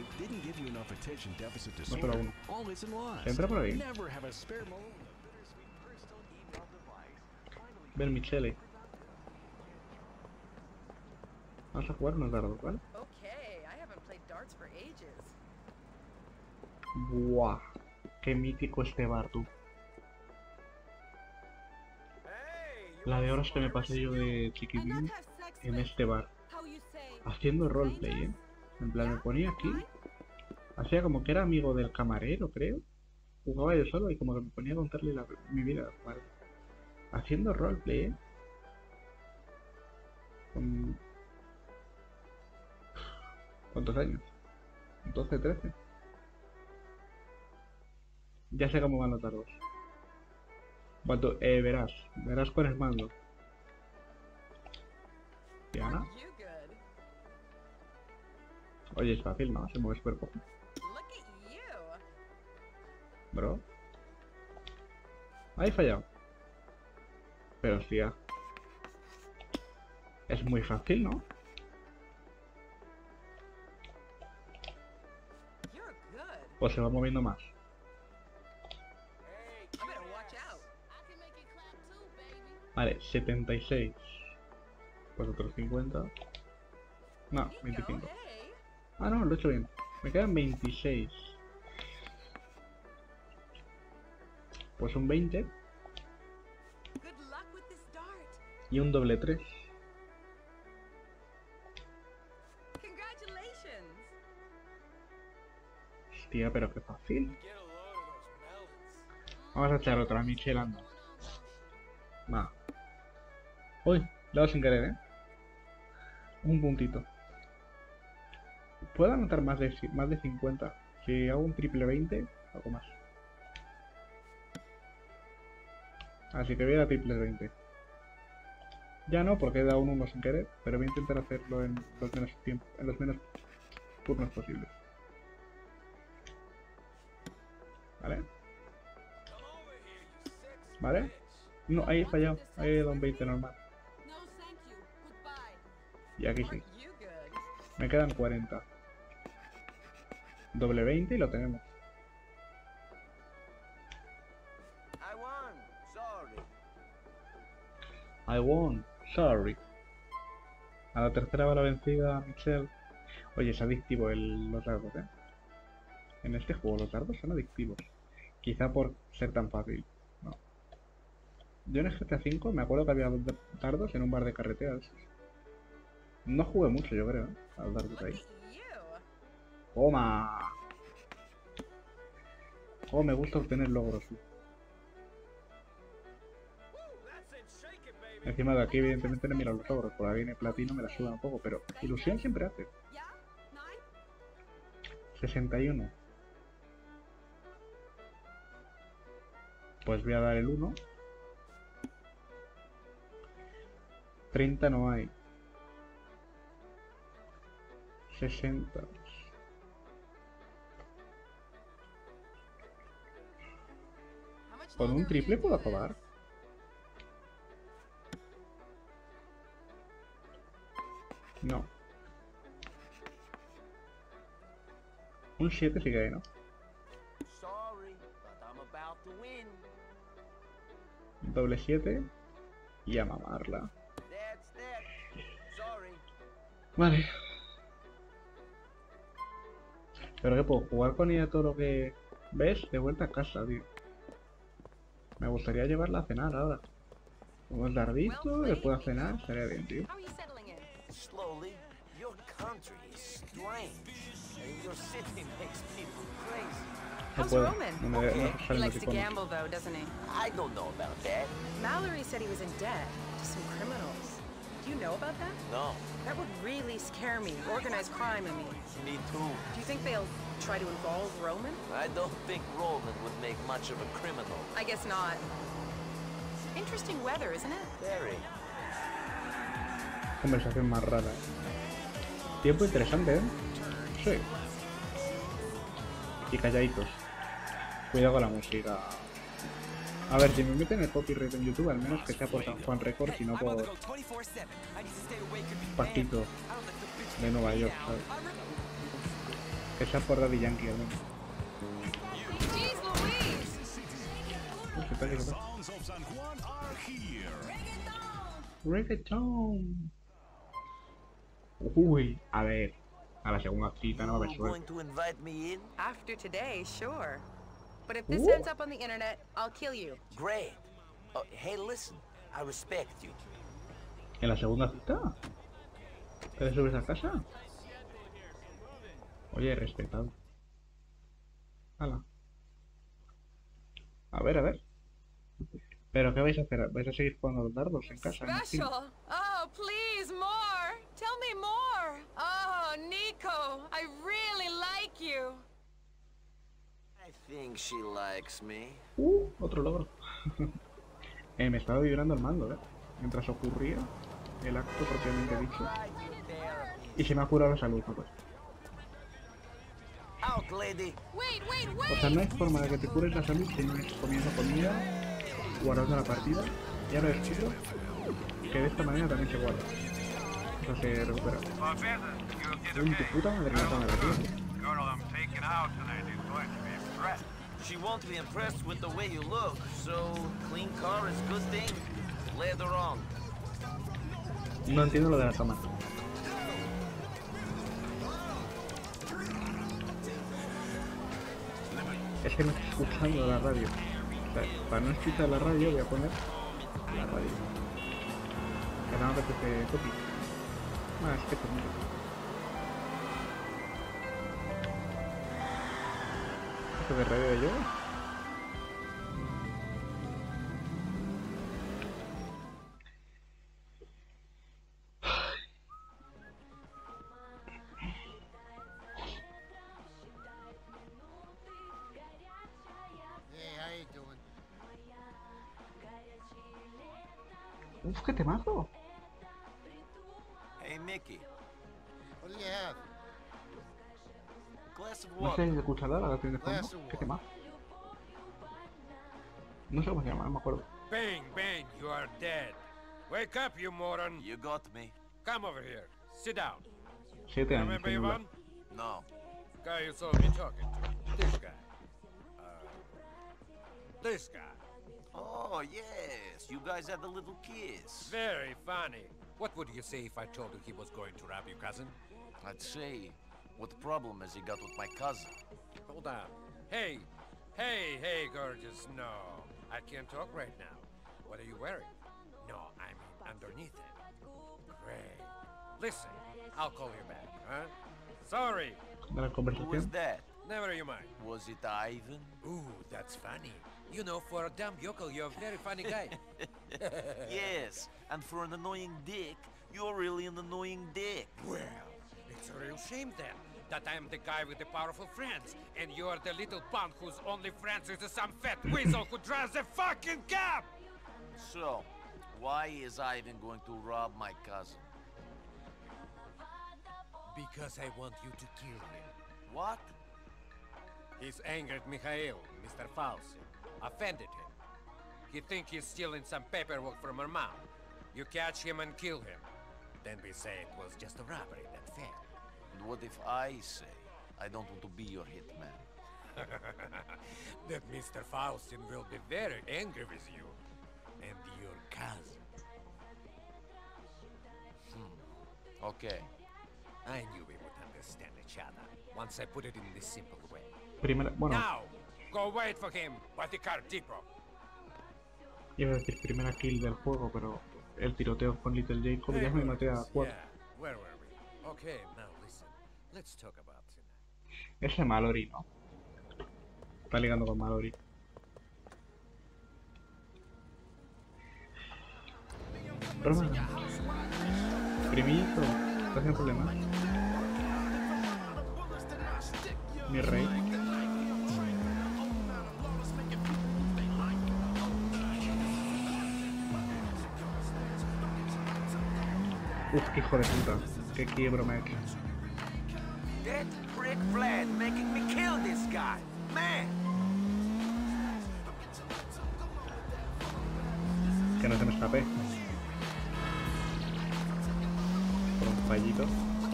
No solo a uno. ¿Se entra por ahí? Ven, Michele. Vamos a jugar unos dardos, ¿vale? Okay, I haven't played darts for ages. Buah. Qué mítico este bar, tú. La de horas que me pasé yo de chiquitín en este bar. Haciendo roleplay, ¿eh? En plan, me ponía aquí. Hacía como que era amigo del camarero, creo. Jugaba yo solo y como que me ponía a contarle la, mi vida. Vale. Haciendo roleplay, ¿eh? Con... ¿Cuántos años? ¿doce, trece? Ya sé cómo van los dardos. Cuanto, eh, verás, verás con el mando. Diana. Oye, es fácil, ¿no? Se mueve súper poco. Bro. Ahí he fallado. Pero hostia. Es muy fácil, ¿no? O se va moviendo más. Vale, setenta y seis. Pues otros cincuenta. No, veinticinco. Ah, no, lo he hecho bien. Me quedan veintiséis. Pues un veinte. Y un doble tres. Hostia, pero qué fácil. Vamos a echar otra Michelanda. Va. Uy, le he dado sin querer, ¿eh? Un puntito. Puedo anotar más de, más de cincuenta. Si hago un triple veinte, hago más. Así que voy a la triple veinte. Ya no, porque he dado un uno sin querer, pero voy a intentar hacerlo en los menos tiempo, en los menos turnos posibles. ¿Vale? ¿Vale? No, ahí he fallado. Ahí he dado un veinte normal. Y aquí sí. Me quedan cuarenta. Doble veinte y lo tenemos. I won. Sorry. A la tercera bala vencida, Michelle. Oye, es adictivo el, los dardos, ¿eh? En este juego los dardos son adictivos. Quizá por ser tan fácil. No. Yo en G T A cinco me acuerdo que había dardos en un bar de carreteras. No jugué mucho, yo creo, ¿eh? A los dardos ahí. ¡Toma! Oh, me gusta obtener logros. Encima de aquí, evidentemente, no miro los logros. Por ahí viene platino, me la suda un poco, pero ilusión siempre hace. sesenta y uno. Pues voy a dar el uno. treinta no hay. sesenta. ¿Con un triple puedo acabar? No. Un siete sí que hay, ¿no? Doble siete. Y a mamarla. Vale. Pero que puedo jugar con ella todo lo que... ¿Ves? De vuelta a casa, tío. Me gustaría llevarla a cenar ahora. Como el dardito, después a cenar, estaría bien, tío. Slowly, your country is strange, and your city makes people crazy. How's Roman? No me, no he likes to gamble, though, doesn't he? I don't know about that. Mallory said he was in debt to some criminals. Do you know about that? No. That would really scare me. Organized crime, I mean. Me too. Do you think they'll try to involve Roman? I don't think Roman would make much of a criminal. I guess not. Interesting weather, isn't it? Very. Conversación más rara. Tiempo interesante, ¿eh? Sí. Y calladitos. Cuidado con la música. A ver, si me meten el copyright en YouTube, al menos que sea por San Juan Records y no por Pastito de Nueva York, ¿sabes? Que sea por Daddy Yankee, al menos. ¿Qué tal, qué tal? Reggaeton. Uy, a ver, a la segunda cita no va a haber suerte. After today, sure. But if this Uh. ends up on the internet, I'll kill you. Great. Oh, hey, listen. I respect you. ¿En la segunda cita? ¿Te subes a casa? Oye, respetado. Hala. A ver, a ver. ¿Pero qué vais a hacer? ¿Vais a seguir jugando los dardos en casa? Special. Oh, please, more. Tell me more. Oh, Nico, I really like you. I think she likes me. Uh, otro logro. eh, me estaba vibrando el mando, ¿eh? Mientras ocurría. el acto propiamente dicho. Y se me ha curado la salud, pues. Out, lady. Wait, wait, O sea, no hay forma de que te cures la salud si no es comiendo comida, guardando la partida. Y ahora descubro que de esta manera también se guarda. O sea, se recupera. Uy, tu puta madre, me mata la tío. She won't be impressed with the way you look, so clean car is good thing. Later on. No entiendo lo de la cama. Es que no estoy escuchando la radio. O sea, para no escuchar la radio voy a poner la radio. Que no me apetece copy. Ah, es que también. ¿Esto de radio de yo? Uf, qué temazo. Hey, Mickey. What do you have? Glass of No sé water. si se escucha la canción de fondo. Qué temazo. No sé cómo se llama, no me acuerdo. Bang, bang, you are dead. Wake up, you moron. You got me. Come over here. Sit down. Siete años. Remember señor. Ivan? No. Guy you saw me talking to. This guy. Uh, this guy. Oh, yes. You guys had a little kiss. Very funny. What would you say if I told you he was going to rob your cousin? I'd say, what problem has he got with my cousin? Hold on. Hey, hey, hey, gorgeous. No, I can't talk right now. What are you wearing? No, I mean underneath it. Great. Listen, I'll call you back, huh? Sorry. De la Who was conversación. that? Never you mind. Was it Ivan? Ooh, that's funny. You know, for a dumb yokel, you're a very funny guy. Yes, and for an annoying dick, you're really an annoying dick. Well, it's a real shame then that I'm the guy with the powerful friends, and you're the little punk whose only friends is some fat weasel who drives a fucking cab! So, why is Ivan going to rob my cousin? Because I want you to kill him. What? He's angered Mikhail, Mister Fauci. Offended him. He think he's stealing some paperwork from her mom. You catch him and kill him. Then we say it was just a robbery that failed. And what if I say, I don't want to be your hitman? That Mister Faustin will be very angry with you. And your cousin. Hmm. Okay. I knew we would understand each other once I put it in this simple way. Primera, bueno, Now, go wait for him by the car depot. iba a decir primera kill del juego, pero el tiroteo con Little Jacob ya me maté a cuatro. Yeah, where were we? Okay, now listen. Let's talk about tonight. Ese Mallory, ¿no? Está ligando con Mallory. Broma. Primito, ¿estás haciendo problemas? Mi rey. Uf, qué hijo de puta. Qué quiebro me ha hecho. That prick Vlad making me kill this guy. Man! Que no se me escape. Por un fallito.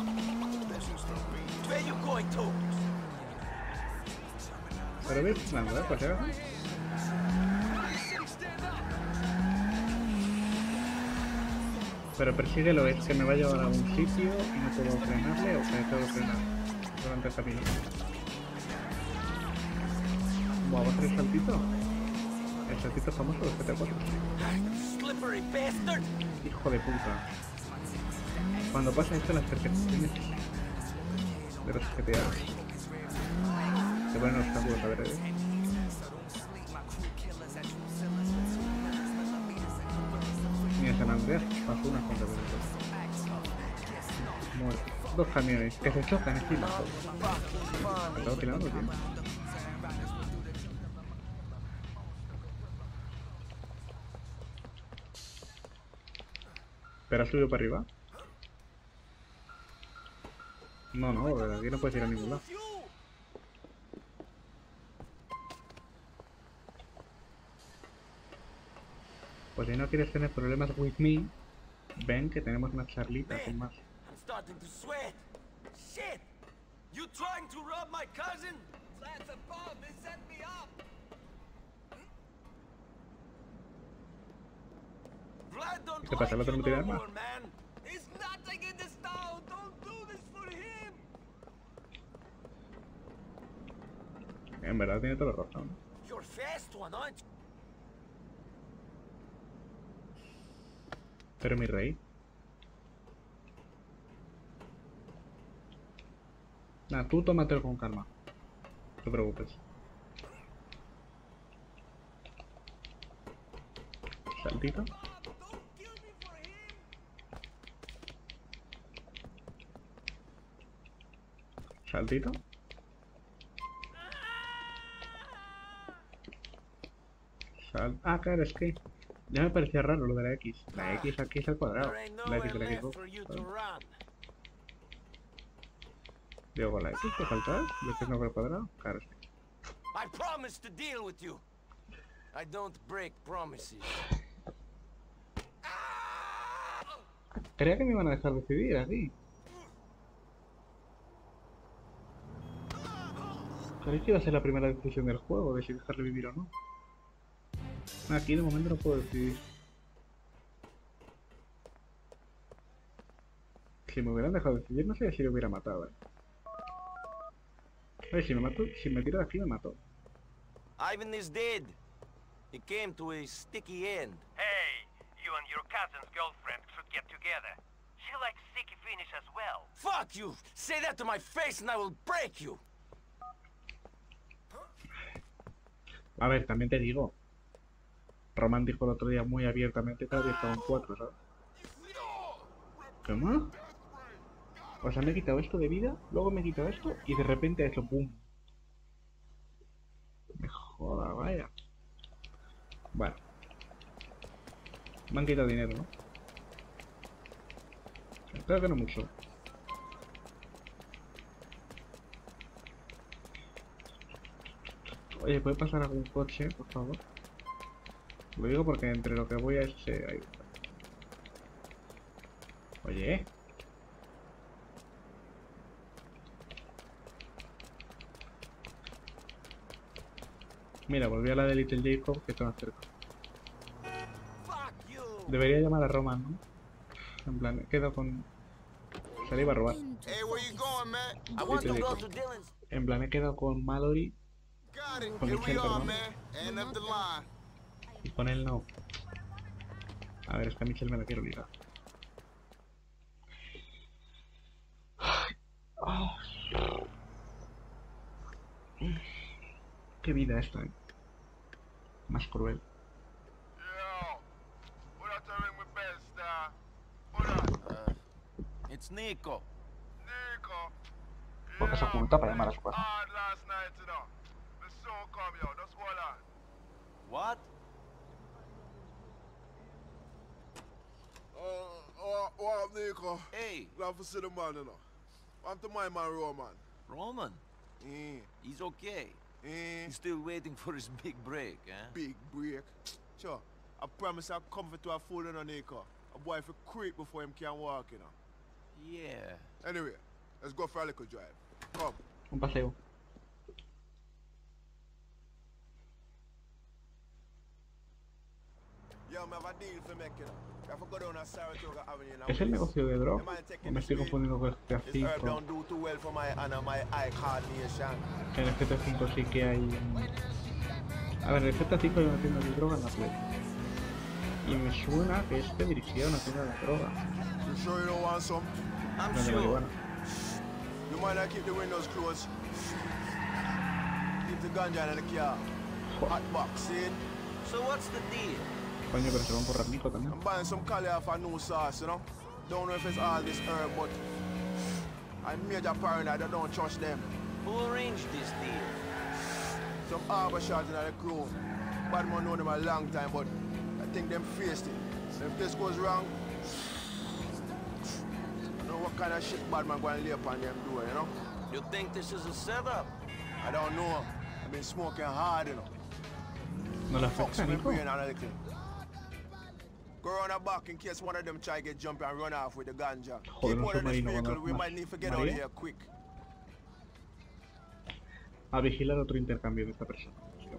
Where you going to? Pero voy funcionando, ¿eh? Por si acaso. Pero persíguelo, es que me va a llevar a un sitio y no puedo frenarle o que tengo que frenar durante esta minuto. ¿Vamos a hacer el saltito? El saltito famoso de G T A cuatro. Slippery bastard! Hijo de puta. Cuando pasa esto en las persecuciones de los G T A se ponen obstáculos a ver, ¿eh? Ni en San Andreas pasó una contra Muerto. Dos camiones que se chocan encima. Me estaba tirando, tío. ¿Pero has subido para arriba? No, no, de aquí no puedes ir a ningún lado. Pues si no quieres tener problemas with me, ven que tenemos una charlita con más. I'm starting to sweat. Shit! You trying to rob my cousin? That's a bomb. They set me up. Vlad don't ¿Qué te pasa? ¿El otro no tiene armas? man. There's nothing in this town. Don't do this for him. En verdad tiene toda la razón. You're fast one, aren't you? Pero mi rey. Nah, tú tómatelo con calma. No te preocupes. Saltito. Saltito. Sal... Ah, claro, es que ya me parecía raro lo de la X. La X aquí es al cuadrado. La X de la Xbox. Digo, con la X te faltas. ¿Lo que es no al cuadrado? Claro, sí. I promise to deal with you. I don't break promises. Creía que me iban a dejar decidir así. Creí que iba a ser la primera decisión del juego, de si dejarle vivir o no. Aquí de momento no puedo decidir. Si me hubieran dejado decidir, no sé si lo hubiera matado, eh. A ver, si me mato, si me tiro de aquí me mato. Ivan is dead. It came to a sticky end. Hey, you and your cousin's girlfriend should get together. She likes sticky finish as well. Fuck you! Say that to my face and I will break you! A ver, también te digo. Roman dijo el otro día muy abiertamente que había estado en cuatro, ¿sabes? ¿Cómo? O sea, me he quitado esto de vida, luego me he quitado esto y de repente eso, ¡pum! Me joda, vaya. Bueno. Me han quitado dinero, ¿no? Espero que no mucho. Oye, ¿puede pasar algún coche, por favor? Lo digo porque entre lo que voy a ese... Ahí. Oye. Mira, volví a la de Little Jacob, que está más cerca. Debería llamar a Roman, ¿no? En plan, quedo con... Se le iba a robar. Little Jacob. En plan, he quedado con Mallory. Con Michelle, perdón. Y con él no. A ver, es que a Michelle me la quiero ligar. Oh. Qué vida esta, eh. Más cruel. Uh, it's Nico. Porque se oculta para llamar a su casa. What? Uh, what, what up, Nico? Hey. Glad to see the man, you know. Want to my man, Roman. Roman? Mm. He's okay. Mm. He's still waiting for his big break, eh? Big break? Sure. I promise I'll comfort to a fool, you know, Nico. A boy for creep before him can walk, you know. Yeah. Anyway, let's go for a little drive. Come. Un paseo. ¿Es el negocio de Drog? ¿O me estoy confundiendo con el G T A cinco? En el G T A cinco sí que hay... A ver, en el G T A cinco hay una tienda de droga en la Play. Y me suena que este dirigía a una tienda de droga. I'm No de sure. marihuana. You might not keep the windows closed. Keep the ganja in the car. Hot box, see? So what's the deal? Coño, pero se van por Nico también. I'm buying some curry off a new sauce, you know? Don't know if it's all this herb, but I'm major paranoid, I don't trust them. Who arranged this deal? Some harbor shot in the crew. Bad man know them a long time, but I think them faced it. If this goes wrong, what kind of shit Batman going to lay upon them door, you know? You think this is a setup? I don't know. I've been smoking hard, you know. No le Fucks afecta, my Nico. brain analytically. Go around the back in case one of them try to get jumped and run off with the ganja. Joder, Keep un one of this submarino vehicle, con we más might need to get out of María. here quick. A vigilar otro intercambio de esta persona.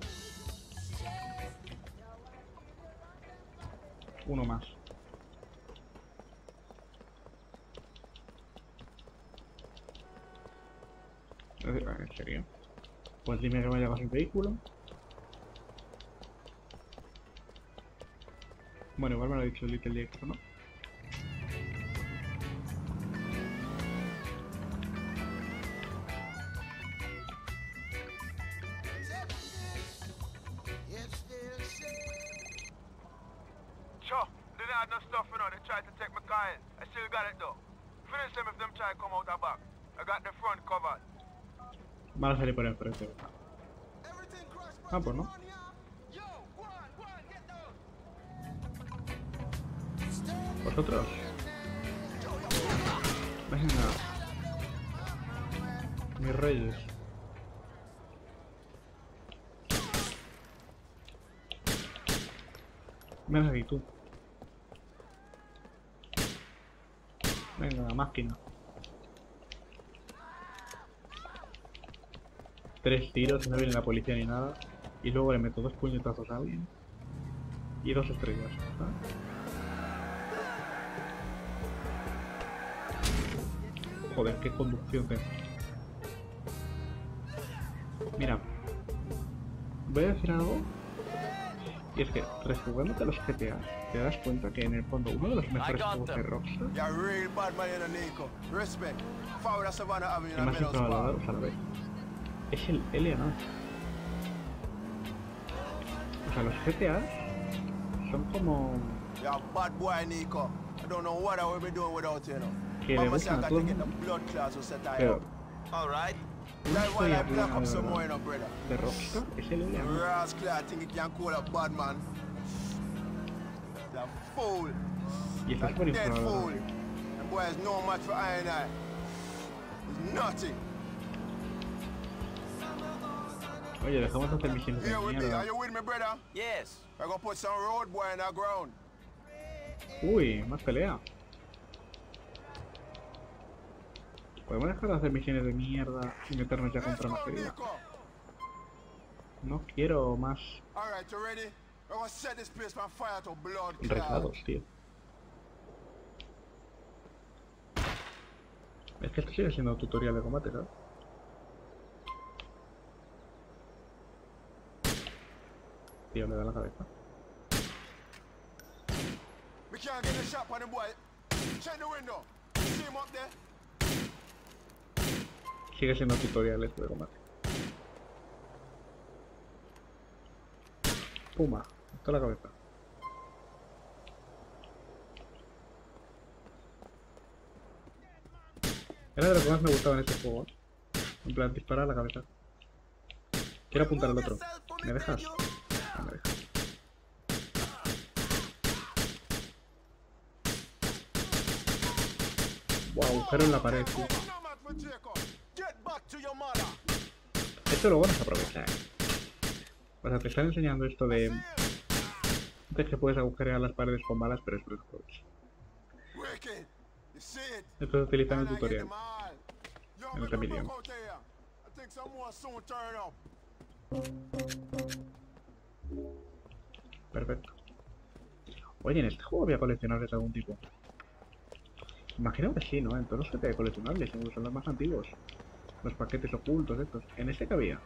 Uno más. ¿En serio? Pues dime que me llevas el vehículo. Bueno, igual me lo ha dicho el Little Dick, ¿no? Sure, they didn't have no stuff, you know. They tried to take my car in. I still got it though. Finish them if them try to come out the back. I got the front covered. Van a salir por enfrente. Ah, pues no. ¿Vosotros? Venga. Mis reyes. Ven aquí tú. Venga, la máquina. Tres tiros, no viene la policía ni nada. Y luego le meto dos puñetazos a alguien. Y dos estrellas. ¿Sabes? Joder, qué conducción tengo. Mira. Voy a decir algo. Y es que, rejugándote los G T A, te das cuenta que en el fondo uno de los mejores juegos de Rockstar You're real bad man in a Nico. Respect. Forward a Savannah Avenue y in más a middle infravalorados spot. a la vez es el L A N. O sea, los G T A son como You're a bad boy, Nico. I don't know what I would be doing without you, know. que le Mama said gustan I a got todo to el get the mundo, blood clots to set I pero up. All right. una That's why I historia black buena up de some more, you verdad know, brother. de Rockstar es el L A N. Rascal, I think he can call a bad man. The fool. Y está That súper dead infravalorado. fool. The boy is no match for I and I. He's nothing. Oye, dejamos de hacer misiones de Here with me. mierda. Are you with me, brother? Yes. I gonna put some road boy in the ground. Uy, más pelea. ¿Podemos dejar de hacer misiones de mierda y meternos ya contra una ferida? No quiero más Alright, you ready? We're gonna set this place on fire to blood cloud. recados, tío. Es que esto sigue siendo tutorial de combate, ¿sabes? Tío, le da la cabeza. We can't get a shot on the boy. Check the window. See him up there? Sigue siendo tutorial esto de combate. Puma, toda la cabeza. Era de lo que más me gustaba en este juego. En plan, disparar a la cabeza. Quiero apuntar al otro. ¿Me dejas? No me dejas. Wow, agujero en la pared, tío. Esto lo vamos a aprovechar. O sea, te están enseñando esto de... de que puedes agujerear las paredes con balas, pero es lo después. Esto se utiliza en el tutorial. En el Medium. Perfecto. Oye, ¿en este juego había coleccionables de algún tipo? Imagino que sí, ¿no? En todos los que te hay coleccionables, incluso en los más antiguos. Los paquetes ocultos estos. ¿En este que había?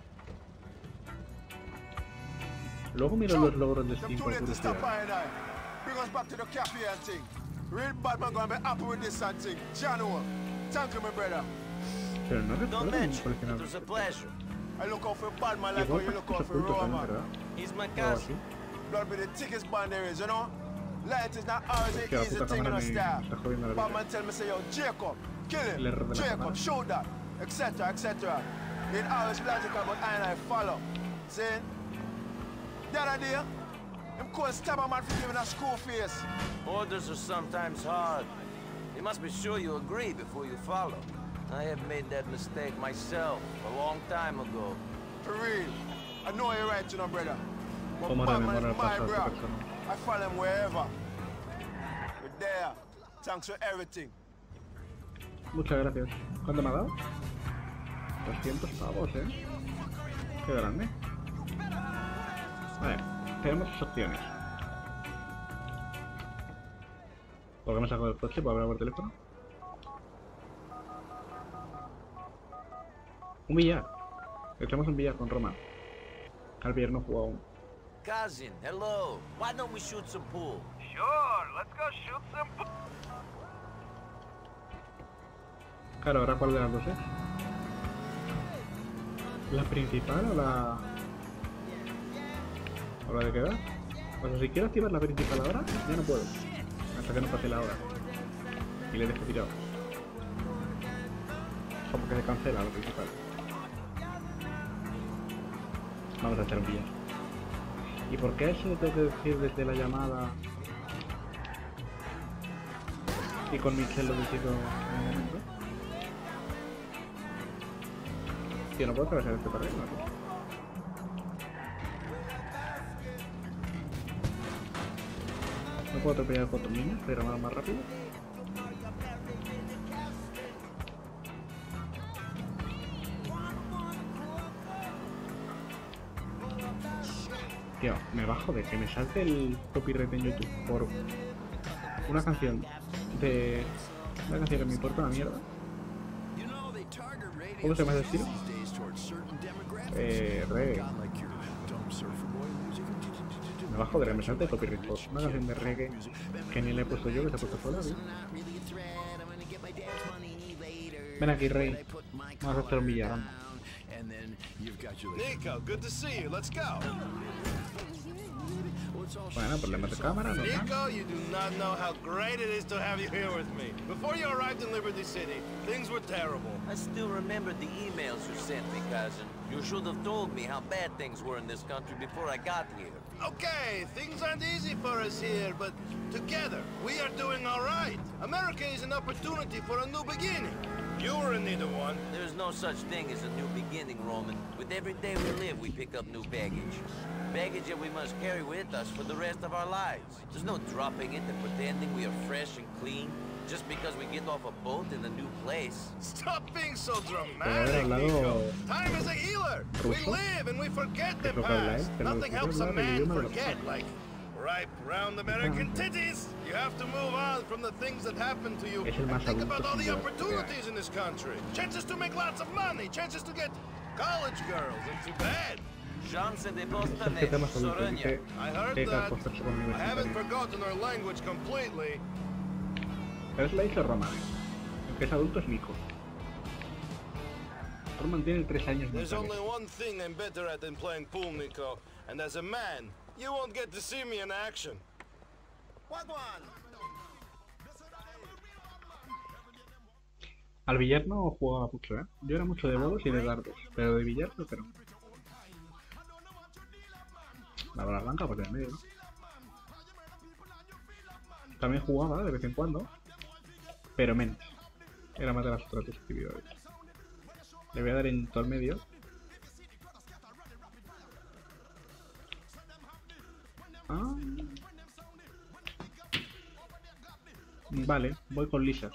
Luego miro los logros de Steam por curiosidad. Bring us back to the cafe and thing. Real bad man gonna be happy with this and thing. Jano, thank you, my brother. Pero no recuerdo Don't ningún mention. It coleccionable. was a pleasure. I look out for bad man like how Igual you look paquetes out for ocultos también, Roman. ¿verdad? He's my O algo cousin. así. Blood be the thickest bond there is, you know? Light is not always Es que an la easy puta thing in cámara a me star. está jodiendo la Bad vida. man tell me say, yo, Jacob, kill Le him. error de la Jacob, cámara. show that, et cetera, et cetera. It always logical, but I and I follow. See? The other day, them cold stab a man for giving a school face. Orders are sometimes hard. You must be sure you agree before you follow. I have made that mistake myself a long time ago. For real. I know you're right, you know, brother. But ¿Cómo Batman rememora is el my pasado de bro. esta persona? I follow him wherever. But there. Thanks for everything. Muchas gracias. ¿Cuánto me ha dado? doscientos pavos, eh. Qué grande. A ver, tenemos dos opciones. ¿Por qué me saco del coche para hablar por teléfono? Un billar. Echamos un billar con Roma. Al billar no jugó aún. Cousin, hello. Why don't we shoot some pool? Sure, let's go shoot some pool. Claro, ahora cuál de las dos es. ¿La principal o la...? ¿O la de qué edad? O sea, si quiero activar la principal ahora, ya no puedo. Hasta que no pase la hora. Y le dejo tirado. Como que se cancela la principal. Vamos a echar un billar. ¿Y por qué eso lo tengo que decir desde la llamada? Y con Michelle lo decido en un momento. Tío, no puedo atravesar este terreno, ¿no? No puedo atropellar con otros niños, pero más, más rápido. Tío, me bajo de que me salte el copyright en YouTube por una canción de... una canción que me importa una mierda. ¿Cómo se llama ese estilo? Eh, reggae. Me bajo de que me salte el copyright por una canción de reggae que ni le he puesto yo, que se ha puesto sola, ¿sí? Ven aquí, Rey. Vamos a hacer un billar. Nico, good to see you. Let's go. Bueno, problemas de cámara, ¿no? Nico, you do not know how great it is to have you here with me. Before you arrived in Liberty City, things were terrible. I still remember the emails you sent me, cousin. You should have told me how bad things were in this country before I got here. Okay, things aren't easy for us here, but together, we are doing all right. America is an opportunity for a new beginning. You were in need of one. There's no such thing as a new beginning, Roman. With every day we live, we pick up new baggage. Baggage that we must carry with us for the rest of our lives. There's no dropping it and pretending we are fresh and clean just because we get off a boat in a new place. Stop being so dramatic, Nico. Time is a healer. We live and we forget the past. Nothing helps a man forget, like ripe, round American titties. You have to move on from the things that happened to you and think about all the opportunities in this country. Chances to make lots of money, chances to get college girls, and too bad. Chance de I heard that. I haven't forgotten our language completely. Pero eso lo dice Roman. El que es adulto es Nico. Roman tiene tres años más. There's only one thing I'm better at than playing pool, Nico. And as a man, you won't get to see me in action. What one? Al billar no jugaba mucho, ¿eh? Yo era mucho de bolos y de dardos, pero de billar no, pero... La bola blanca por el medio, ¿no? También jugaba de vez en cuando, pero menos. Era más de las otras dos actividades. Le voy a dar en todo el medio. Ah. Vale, voy con lisas.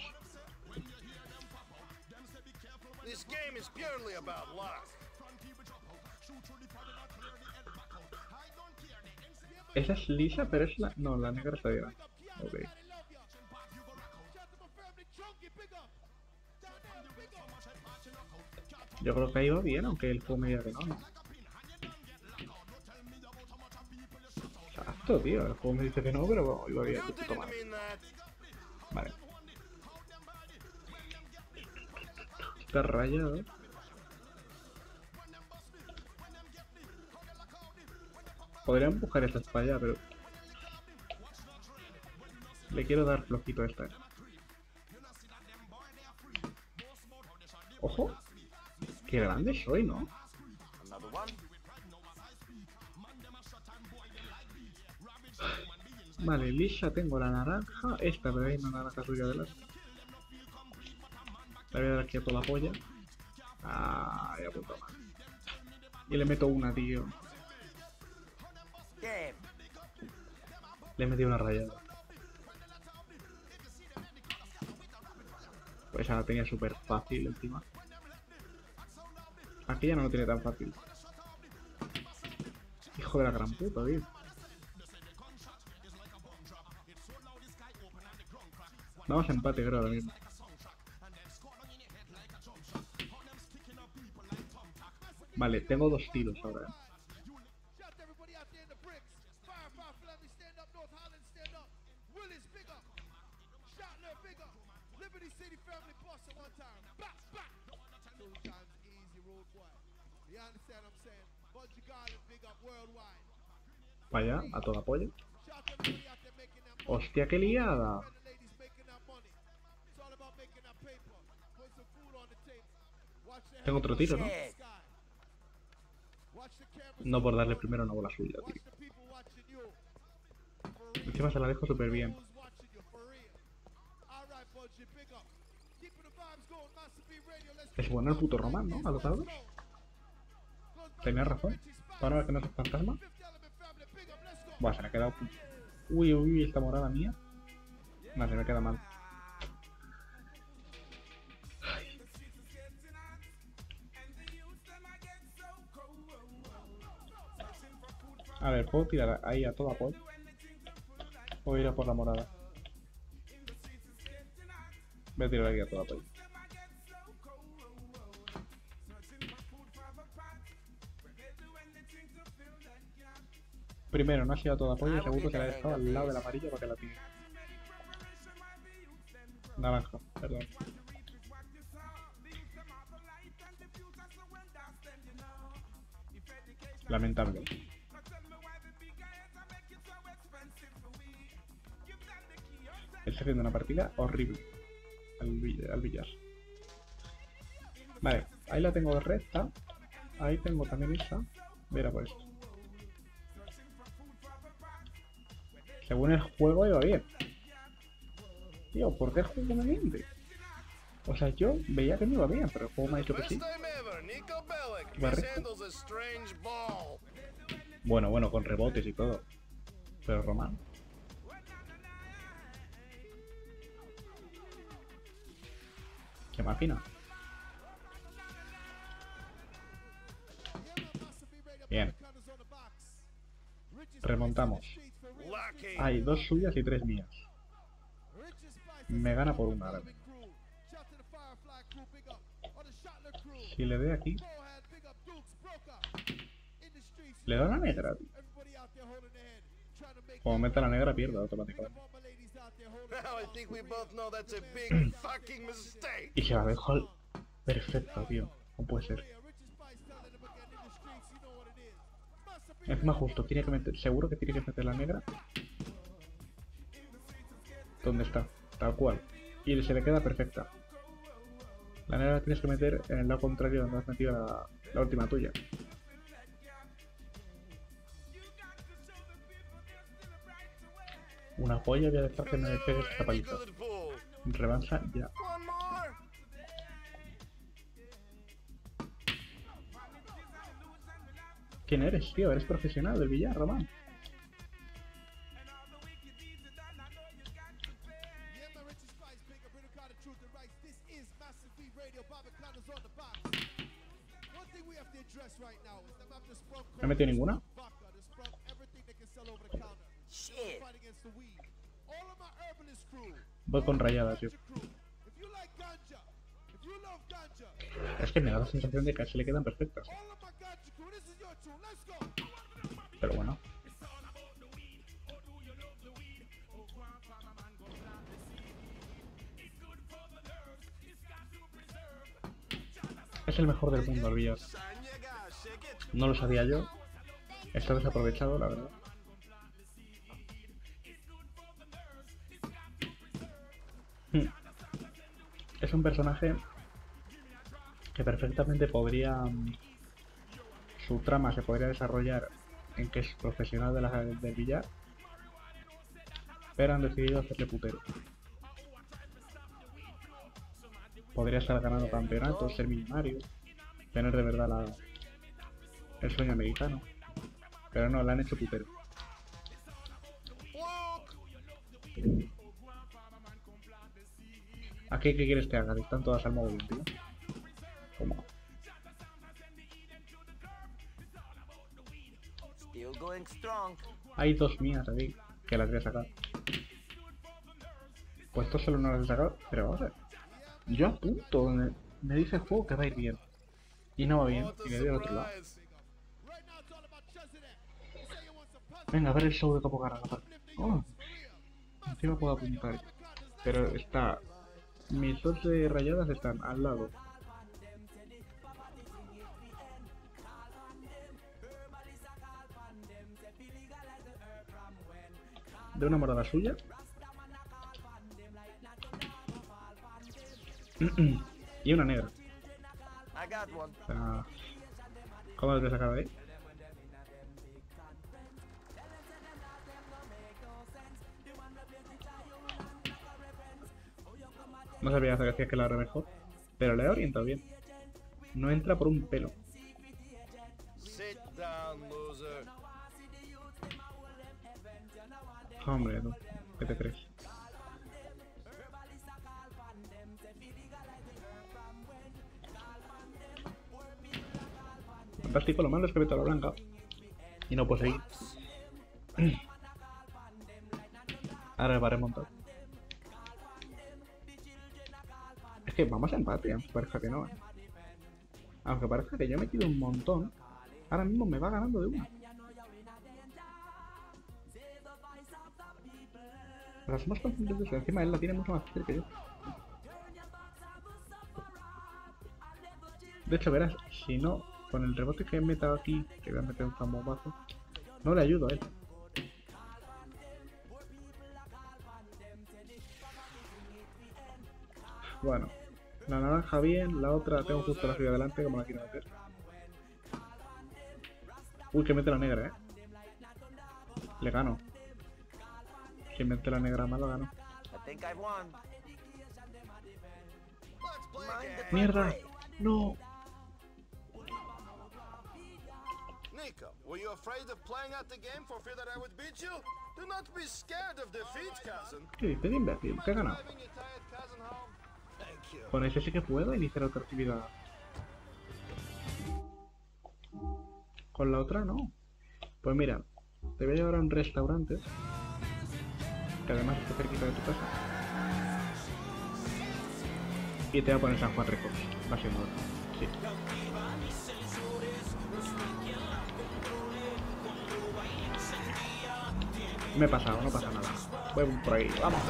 This game is purely about luck. Esa es lisa, pero es la... No, la negra está bien. Ok. Yo creo que ahí va bien, aunque el juego me diga que no, ¿no? Exacto, tío. El juego me dice que no, pero bueno, iba bien. De puta madre. Vale. Está rayado. Podrían buscar esta espalda, pero... Le quiero dar flojito a esta. ¡Ojo! ¡Qué grande soy!, ¿no? Vale, lisa tengo la naranja. Esta, pero hay una naranja suya delante. Le voy a dar aquí a toda la polla. Ah, ya puta madre. Y le meto una, tío. Le he metido una rayada. Pues esa la tenía súper fácil encima. Aquí ya no lo tiene tan fácil. Hijo de la gran puta, tío. Vamos a empate, creo, ahora mismo. Vale, tengo dos tiros ahora. ¿eh? Vaya, a toda polla. Hostia, qué liada. Tengo otro tiro, ¿no? No por darle primero una bola suya, tío. Encima se la dejo súper bien. Es bueno el puto Román, ¿no? A los dados. Tenías razón. Ahora ver que no es fantasma. Buah, se me ha quedado... Uy, uy, esta morada mía. No, se me queda mal. A ver, ¿puedo tirar ahí a toda polla? O ir a por la morada. Voy a tirar aquí a toda polla. Primero, no ha sido a toda polla y segundo que la he dejado al lado del amarillo para que la tire. Naranja, perdón. Lamentable. Está haciendo una partida horrible al, billar, al billar. Vale, ahí la tengo recta. Ahí tengo también esa. Mira por esto. Según el juego iba bien. Tío, ¿por qué el juego me miente? O sea, yo veía que me iba bien, pero el juego me ha dicho que sí. Va recto. Bueno, bueno, con rebotes y todo. Pero Román. Qué máquina. Bien. Remontamos. Hay dos suyas y tres mías. Me gana por una ahora. Si le doy aquí... Le da la negra, tío. Como meta la negra, pierdo automáticamente. Y se la dejo perfecto, tío. No puede ser. Es más justo, tiene que meter, seguro que tiene que meter la negra. ¿Dónde está? Tal cual. Y se le queda perfecta. La negra la tienes que meter en el lado contrario donde has metido la, la última tuya. Una polla voy a dejar que me pegue esta paliza. Revancha ya. ¿Quién eres, tío? Eres profesional del billar, Román. ¿No he metido ninguna? Voy con rayada, tío. Es que me da la sensación de que se le quedan perfectas. Pero bueno. Es el mejor del mundo al billar. No lo sabía yo. Está desaprovechado, la verdad. Hmm. Es un personaje que perfectamente podría... Su trama se podría desarrollar en que es profesional de la, del billar, pero han decidido hacerle putero. podría estar ganando campeonatos, ser millonario, tener de verdad la, el sueño americano. Pero no, le han hecho putero. ¿A qué, qué quieres que haga? Están todas al móvil, tío. ¿Cómo? Hay dos mías aquí, que las voy a sacar. Pues esto solo no las he sacado, pero vamos a ver. Yo apunto donde me dice el juego que va a ir bien. Y no va bien, y le doy al otro lado. Venga, a ver el show de Capo Carragher. Oh, encima puedo apuntar. Pero está... Mis dos de rayadas están al lado. De una morada suya. Y una negra. O sea, ¿cómo las voy a sacar de ahí? No sabía hacer que la era mejor, pero le he orientado bien. No entra por un pelo. Hombre, tú, ¿qué te crees? Fantástico, lo malo es que meto la blanca y no puedo seguir. Ahora va a remontar. Es que vamos a empate, aunque parezca que no. ¿eh? Aunque parezca que yo he metido un montón, ahora mismo me va ganando de una. Pero somos conscientes de eso, encima él la tiene mucho más fácil que yo. De hecho, verás, si no, con el rebote que he metido aquí, que voy a meter un zambobazo, no le ayudo a él. Bueno, la naranja bien, la otra tengo justo la suya delante, como la quiero meter. Uy, que mete la negra, eh. Le gano. Si mete la negra mal, lo gano. ¡Mierda! ¡No! Nico, were you afraid of playing at the game for fear that I would beat you? Do not be scared of defeat, cousin. ¿Qué dices, imbécil? ¿Qué he ganado? Con ese sí que puedo iniciar otra actividad. Con la otra no. Pues mira, te voy a llevar a un restaurante que además está cerquita de tu casa. Y te voy a poner San Juan Records. Va siendo hora. Sí. Me he pasado, no pasa nada. Voy por ahí, vamos.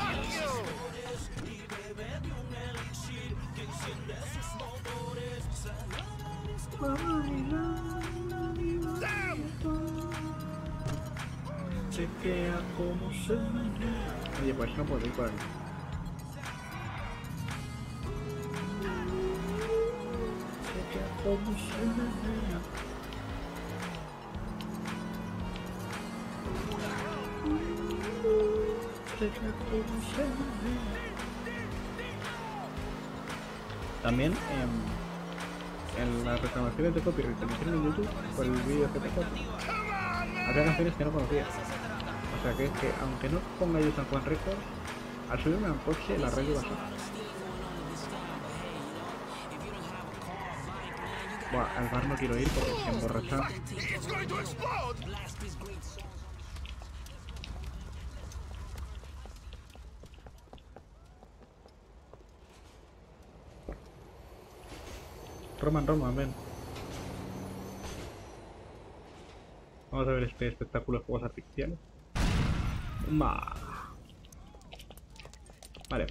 Se queda como se... Oye, pues no puedo ir por ahí. Se queda como se menea. Se queda como se menea. También en, en las reclamaciones de copyright que me hicieron en YouTube por el vídeo que te cuatro, había canciones que no conocía. O sea que es que aunque no ponga yo San Juan Records, al subirme a un coche la radio va a sonar. Buah, al bar no quiero ir porque se emborrachan. Roman, Roman, ven. Vamos a ver este espectáculo de fuegos artificiales. Ma. Vale.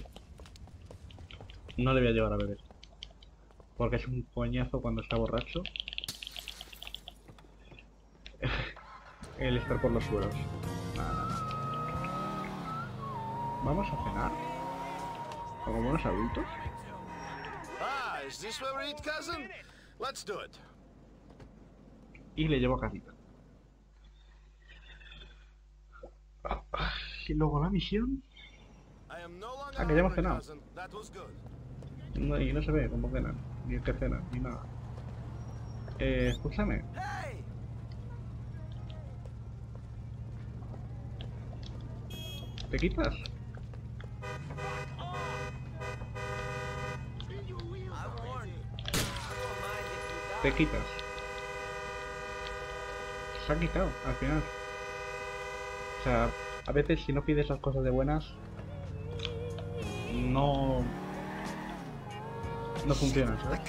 No le voy a llevar a beber. Porque es un coñazo cuando está borracho. El estar por los suelos. Nada. ¿Vamos a cenar? ¿Como buenos adultos? Ah, is this where we eat, cousin? Let's do it. Y le llevo a casita. Y luego la misión. Ah, que ya hemos cenado. No, y no se ve cómo cenan, ni qué cenan, ni nada. Eh, escúchame. ¿Te quitas? Te quitas. Se ha quitado, al final. O sea, a veces si no pides las cosas de buenas, no... no funcionan, ¿sabes?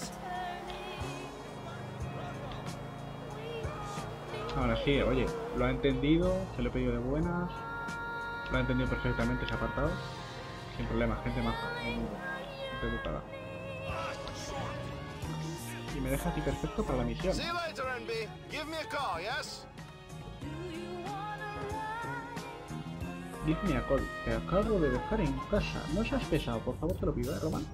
Ahora sí, oye, lo ha entendido, se lo he pedido de buenas, lo ha entendido perfectamente, se ha apartado, sin problema, gente maja, gente educada. Y me deja así perfecto para la misión. Dime a Cole, te acabo de dejar en casa, no seas pesado, por favor te lo pido, ¿eh, Roman?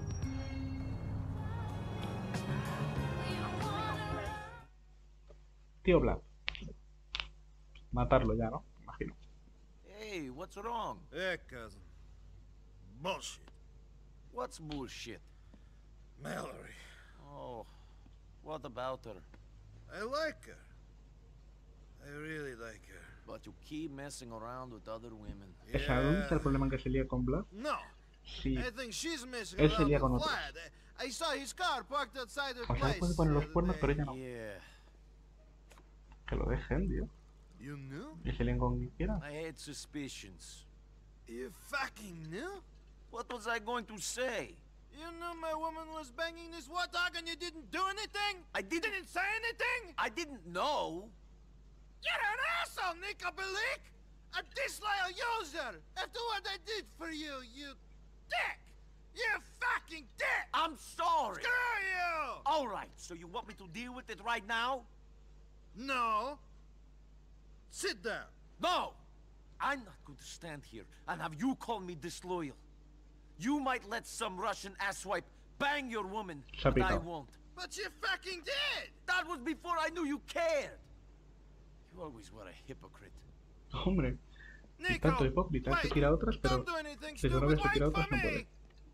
Tío Black. Matarlo ya, ¿no? Imagino. Hey, what's wrong? Yeah, cousin. Bullshit. What's bullshit? Mallory. Oh, what about her? I like her. I really like her. But you keep messing around with other women. O sea, ¿dónde está el problema en que se lía con Black? No. Sí. I think she's messing Él se around lía con with otros. Vlad. I saw his car parked outside her O sea, place. puede poner los the cuernos, other pero day. ella no. Yeah. Que lo deje él, tío. You knew? Y se lían con quien quiera. I had suspicions. You fucking knew? What was I going to say? You knew my woman was banging this war dog and you didn't do anything? I didn't. Didn't say anything? I didn't know. You're an asshole, Nico Bellic! A disloyal user! After what I did for you, you dick! You fucking dick! I'm sorry. Screw you! All right, so you want me to deal with it right now? No. Sit down. No! I'm not going to stand here and have you call me disloyal. You might let some Russian asswipe bang your woman, but I won't. But you fucking did! That was before I knew you cared. You always were a hypocrite. Hombre, es tanto hipócrita, se tira a otras, pero si su novia se tira a otras no puede.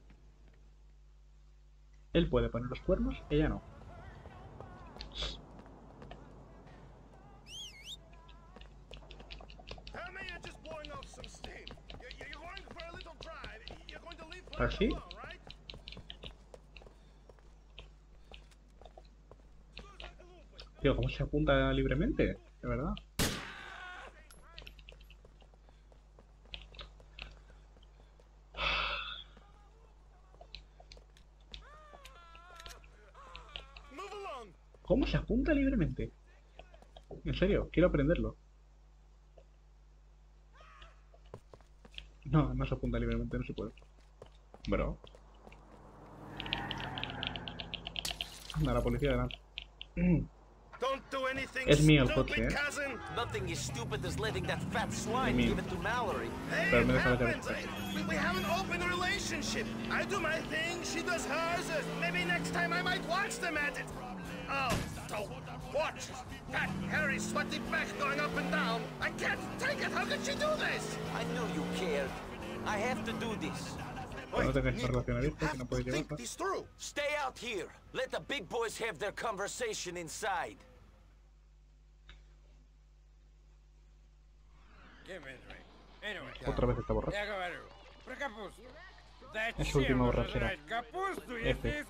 Él puede poner los cuernos, ella no. ¿Así? Tío, ¿cómo se apunta libremente? De verdad. ¿Cómo se apunta libremente? En serio, quiero aprenderlo. No, no se apunta libremente, no se puede. Bro. Anda, la policía delante. Es mío el coche, eh. Nothing as stupid as letting that fat swine give it to Mallory. Pero me deja la llave. We have an open relationship. I do my thing, she does hers. Maybe next time I might watch them at it. Oh, don't watch. That hairy, sweaty back going up and down. I can't take it. How could she do this? I knew you cared. I have to do this. No tengáis una relación abierta, que no podéis llevarla. Stay out here. Let the big boys have their conversation inside. Otra vez está borracho. Es su última borrachera. F.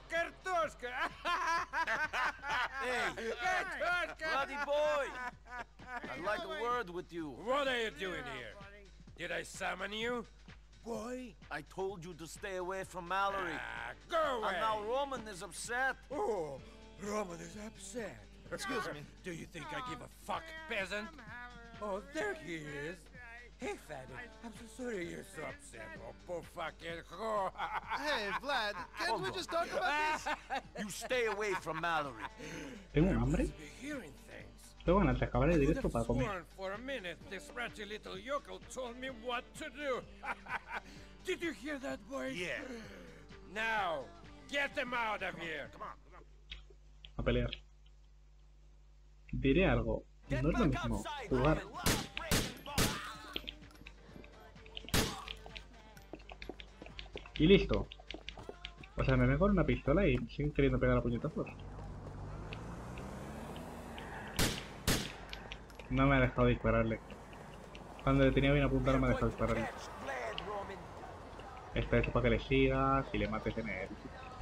Hey, bloody boy! I'd like a word with you. What are you doing here? Did I summon you? Boy? I told you to stay away from Mallory. Ah, go away! And now Roman is upset. Oh, Roman is upset. Excuse me. Do you think I give a fuck, peasant? Oh, there he is. Hey, fatty. I'm so sorry you're so upset. Oh, poor fucking whore. Hey, Vlad, can't we just talk about this? You stay away from Mallory. ¿Tengo un hambre? Tengo ganas de acabar el directo para comer. For a minute, this ratchet little yokel told me what to do. Did you hear that, boy? Yeah. Now, get them out of here. Come on, come on. A pelear. Diré algo. No es lo mismo jugar. Y listo. O sea, me ven con una pistola y siguen queriendo pegar a puñetazos. No me ha dejado dispararle. Cuando le tenía bien apuntado no me ha dejado dispararle. Esta es para que le sigas y le mates en él.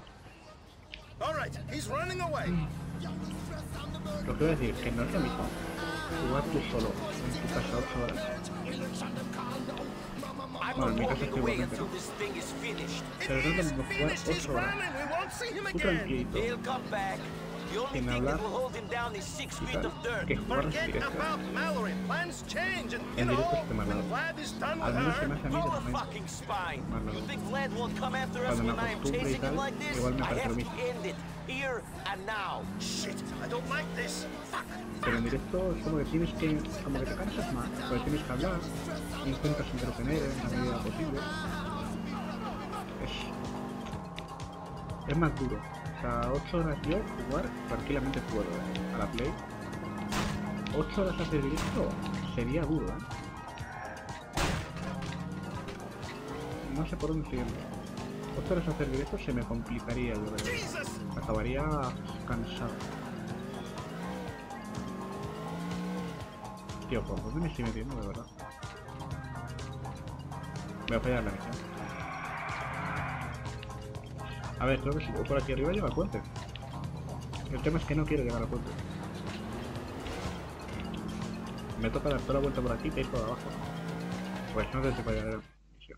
Lo que voy a decir, que no es lo mismo jugar tú solo en tu casa ocho horas. Bueno, en mi casa estoy igualmente, ¿no? Pero no es lo mismo jugar ocho horas tú tranquilito, sin hablar y tal, que jugar en directo. En directo es que más largo. Al menos se me hace a mí de momento más largo. Cuando me acostumbre y tal, igual me parece lo mismo. Pero en directo es como que tienes que, como que te cansas más, porque tienes que hablar, intentas intertener en la medida posible. Es, es más duro. O sea, ocho horas yo jugar tranquilamente puedo, ¿eh? A la Play. ocho horas hacer directo sería duro, ¿eh? No sé por dónde estoy yendo. ocho horas hacer directo se me complicaría, yo creo. Acabaría cansado. Tío, ¿por dónde me estoy metiendo, de verdad? Voy a fallar la misión. A ver, creo que si voy por aquí arriba lleva el puente. El tema es que no quiero llegar al puente. Me toca dar toda la vuelta por aquí y ir por abajo. Pues no sé si fallará la misión.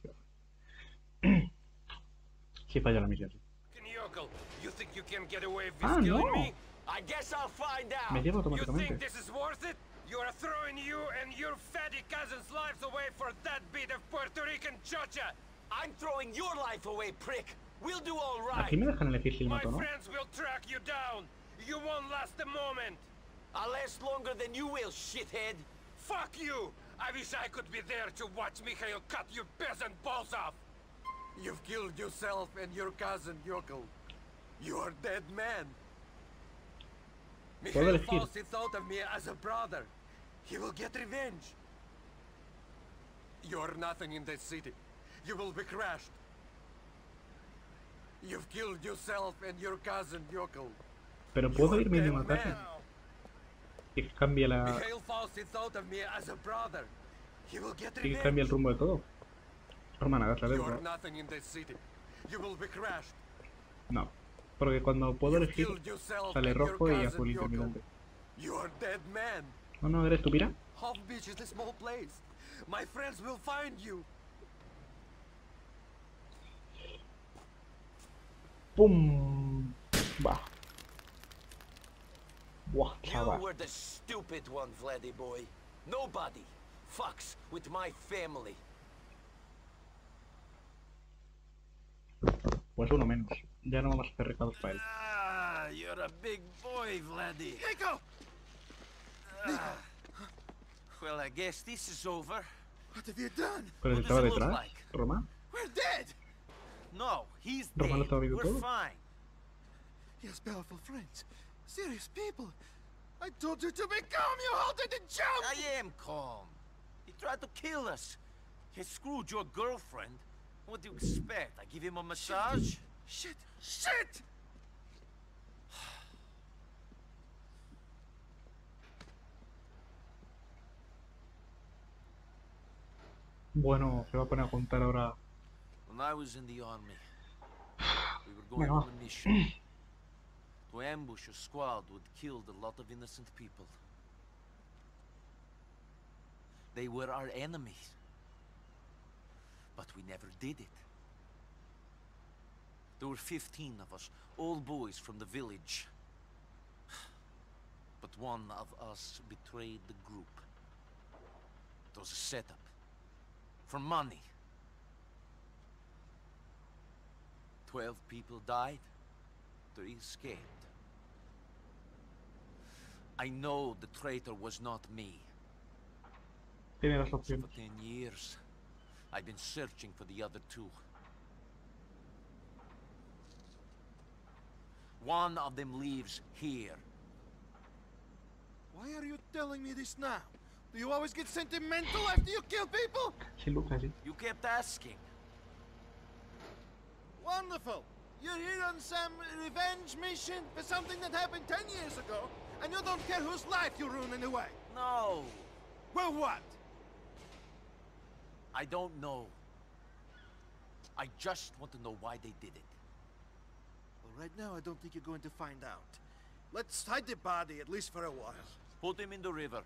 Sí falla la misión, sí. Ah, no. Me llevo automáticamente. You are throwing you and your fatty cousin's lives away for that bit of Puerto Rican chocha. I'm throwing your life away, prick. We'll do all right. Aquí me dejan elegir si mato, ¿no? My friends will track you down. You won't last a moment. I'll last longer than you will, shithead. Fuck you. I wish I could be there to watch Mikhail cut your peasant balls off. You've killed yourself and your cousin, Yokel. You are dead man. Mikhail Fausti thought of me as a brother. He will get revenge. You're nothing in this city. You will be crushed. You've killed yourself and your cousin, Yokel. Pero puedo irme de matarse. Y que cambie la... Mikhail Fausti thought of me as a brother. He will get Y que cambie el rumbo de todo. Hermana, gasta de You're nothing in this city. You will be crushed. No. Porque cuando puedo elegir, sale rojo y azul intermitente. No, no, ¿eres tú, Pira? ¡Pum! Va. Buah, chaval. You were the stupid one, Vladdy boy. Nobody fucks with my family. Pues uno menos. Ya no vamos a hacer recados para él. Ah, you're a big boy, Vladdy. Nico! Ah. Well, I guess this is over. What have you done? Pero si estaba detrás, Roma. We're dead. No, he's Roma lo dead. estaba viendo We're todo. fine. He has powerful friends, serious people. I told you to be calm. You halted the jump. I am calm. He tried to kill us. He screwed your girlfriend. What do you expect? I give him a massage? Shit! Shit! Bueno, se va a poner a contar ahora. When I was in the army, we were going on a mission to ambush a squad who had killed a lot of innocent people. They were our enemies, but we never did it. There were fifteen of us, all boys from the village. But one of us betrayed the group. It was a setup. For money. Twelve people died. Three escaped. I know the traitor was not me. Tiene las opciones. For ten years, I've been searching for the other two. One of them lives here. Why are you telling me this now? Do you always get sentimental after you kill people? Sí, Lucas, sí. You kept asking. Wonderful. You're here on some revenge mission for something that happened ten years ago, and you don't care whose life you ruin anyway. No. Well, what? I don't know. I just want to know why they did it. Well, right now, I don't think you're going to find out. Let's hide the body, at least for a while. Put him in the river.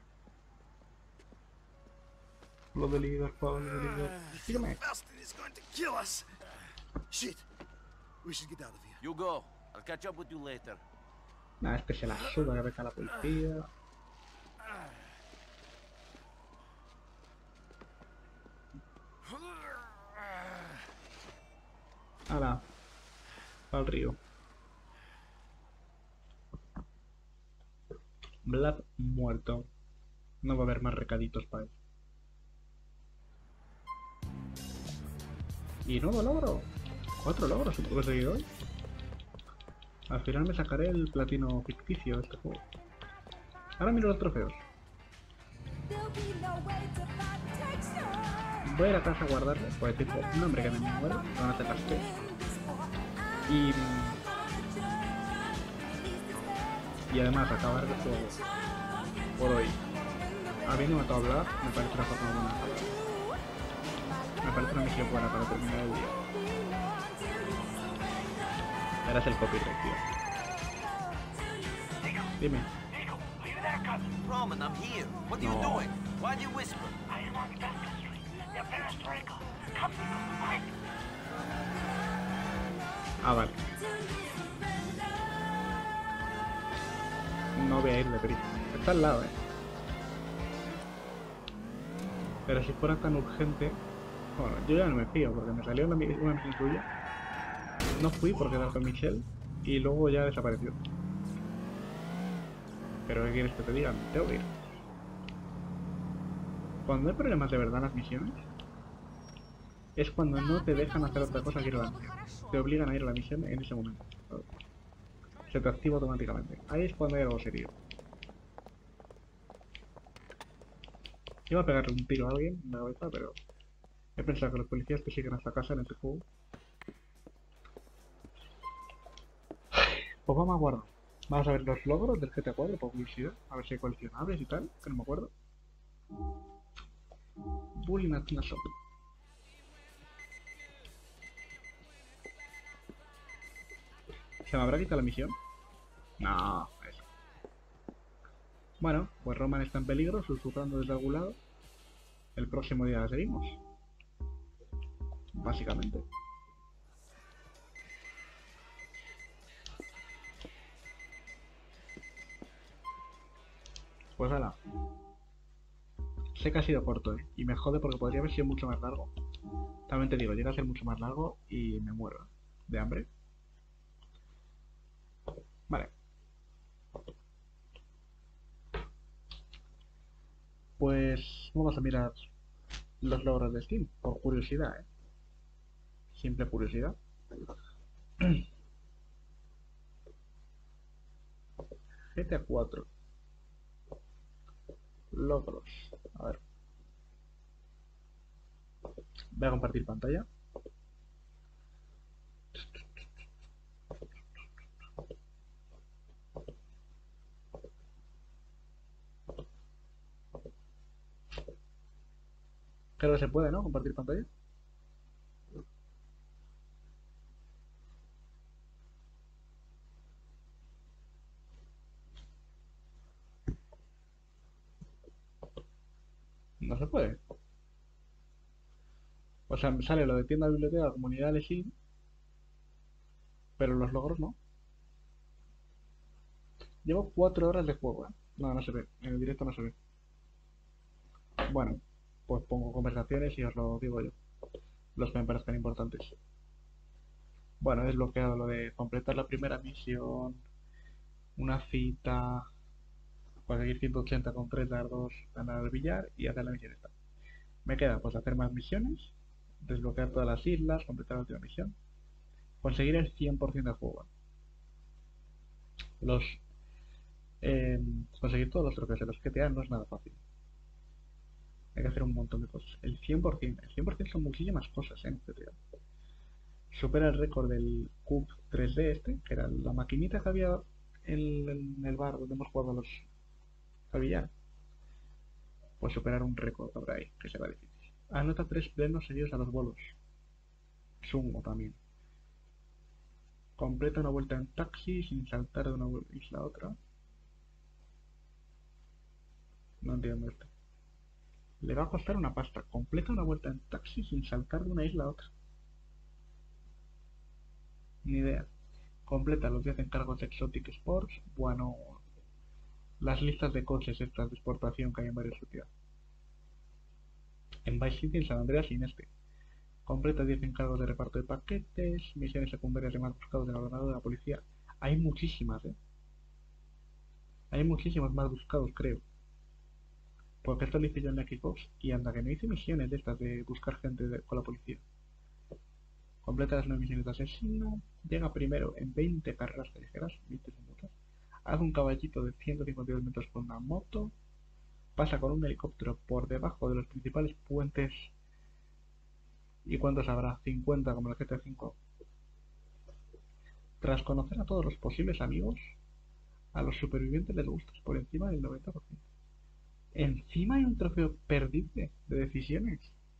Lo del líder, lo del líder. Sígueme. Bastard is going to kill us. Shit. We should get out of here. You go. I'll catch up with you later. Nah, es que se la suda que venga la policía. Ahora, al río. Vlad muerto. No va a haber más recaditos para él. Y nuevo logro. Cuatro logros he conseguido hoy. Al final me sacaré el platino ficticio de este juego. Ahora miro los trofeos. Voy a ir a casa a guardarlo, pues tipo un hombre que me muero, van a hacer las tres. Y... Y además acabar el juego por hoy. Habiendo matado a Vlad, me parece una forma buena de acabar. Me parece una misión buena para terminar el día. Verás el copyright, tío. Dime. Roman, I'm here. What are you No. doing? Why do you whisper? I am on Beth Street. Your first vehicle. Come, quick. Ah, vale. No voy a ir de prisa. Está al lado, eh. Pero si fuera tan urgente... Bueno, yo ya no me fío porque me salió una, una misión tuya. No fui por quedar con Michelle y luego ya desapareció. Pero ¿qué quieres que te diga? Tengo que ir. Cuando hay problemas de verdad en las misiones, es cuando no te dejan hacer otra cosa que ir a la misión. Te obligan a ir a la misión en ese momento. Se te activa automáticamente. Ahí es cuando hay algo serio. Iba a pegarle un tiro a alguien en la cabeza, pero he pensado que los policías que siguen hasta casa en este juego. Pues vamos a guardar. Vamos a ver los logros del G T A cuatro por curiosidad. A ver si hay coleccionables y tal, que no me acuerdo. Bullying at Shop. ¿Se me habrá quitado la misión? No, eso. Bueno, pues Roman está en peligro, susurrando desde algún lado. El próximo día la seguimos. Básicamente. Pues ala. Sé que ha sido corto, ¿eh? Y me jode porque podría haber sido mucho más largo. También te digo, llega a ser mucho más largo y me muero de hambre. Vale. Pues vamos a mirar los logros de Steam, por curiosidad, ¿eh? Simple curiosidad. G T A cuatro. Logros. A ver. Voy a compartir pantalla. Creo que se puede, ¿no? Compartir pantalla. No se puede. O sea, me sale lo de tienda, biblioteca, comunidad de Steam, pero los logros no. Llevo cuatro horas de juego, ¿eh? No, no se ve. En el directo no se ve. Bueno, pues pongo conversaciones y os lo digo yo. Los que me parezcan importantes. Bueno, he desbloqueado lo de completar la primera misión, una cita, conseguir ciento ochenta con tres dardos, ganar al billar y hacer la misión esta. Me queda pues hacer más misiones, desbloquear todas las islas, completar la última misión, conseguir el cien por ciento del juego. Los eh, conseguir todos los trofeos de los G T A no es nada fácil. Hay que hacer un montón de cosas. El cien por ciento, el cien por ciento son muchísimas cosas, ¿eh? En G T A. supera el récord del Cube tres D este, que era la maquinita que había en, en el bar donde hemos jugado a los al billar. Pues superar un récord habrá ahí, que será difícil. Anota tres plenos seguidos a los bolos. Zungo también. Completa una vuelta en taxi sin saltar de una isla a otra. No entiendo esto. Le va a costar una pasta. Completa una vuelta en taxi sin saltar de una isla a otra. Ni idea. Completa los diez encargos de Exotic Sports. Bueno, las listas de coches estas de exportación que hay en varias ciudades. En Vice City, en San Andreas y en este. Completa diez encargos de reparto de paquetes, misiones secundarias de más buscados en el ordenador de la policía. Hay muchísimas, ¿eh? Hay muchísimos más buscados, creo. Porque esto lo hice yo en la Xbox y anda que no hice misiones de estas de buscar gente de, con la policía. Completa las nueve misiones de asesino. Llega primero en veinte carreras callejeras, veinte son muchas. Hace un caballito de ciento cincuenta y dos metros con una moto. Pasa con un helicóptero por debajo de los principales puentes. ¿Y cuántos habrá? cincuenta como el G T A cinco. Tras conocer a todos los posibles amigos, a los supervivientes les gustas por encima del noventa por ciento. Encima hay un trofeo perdible de decisiones.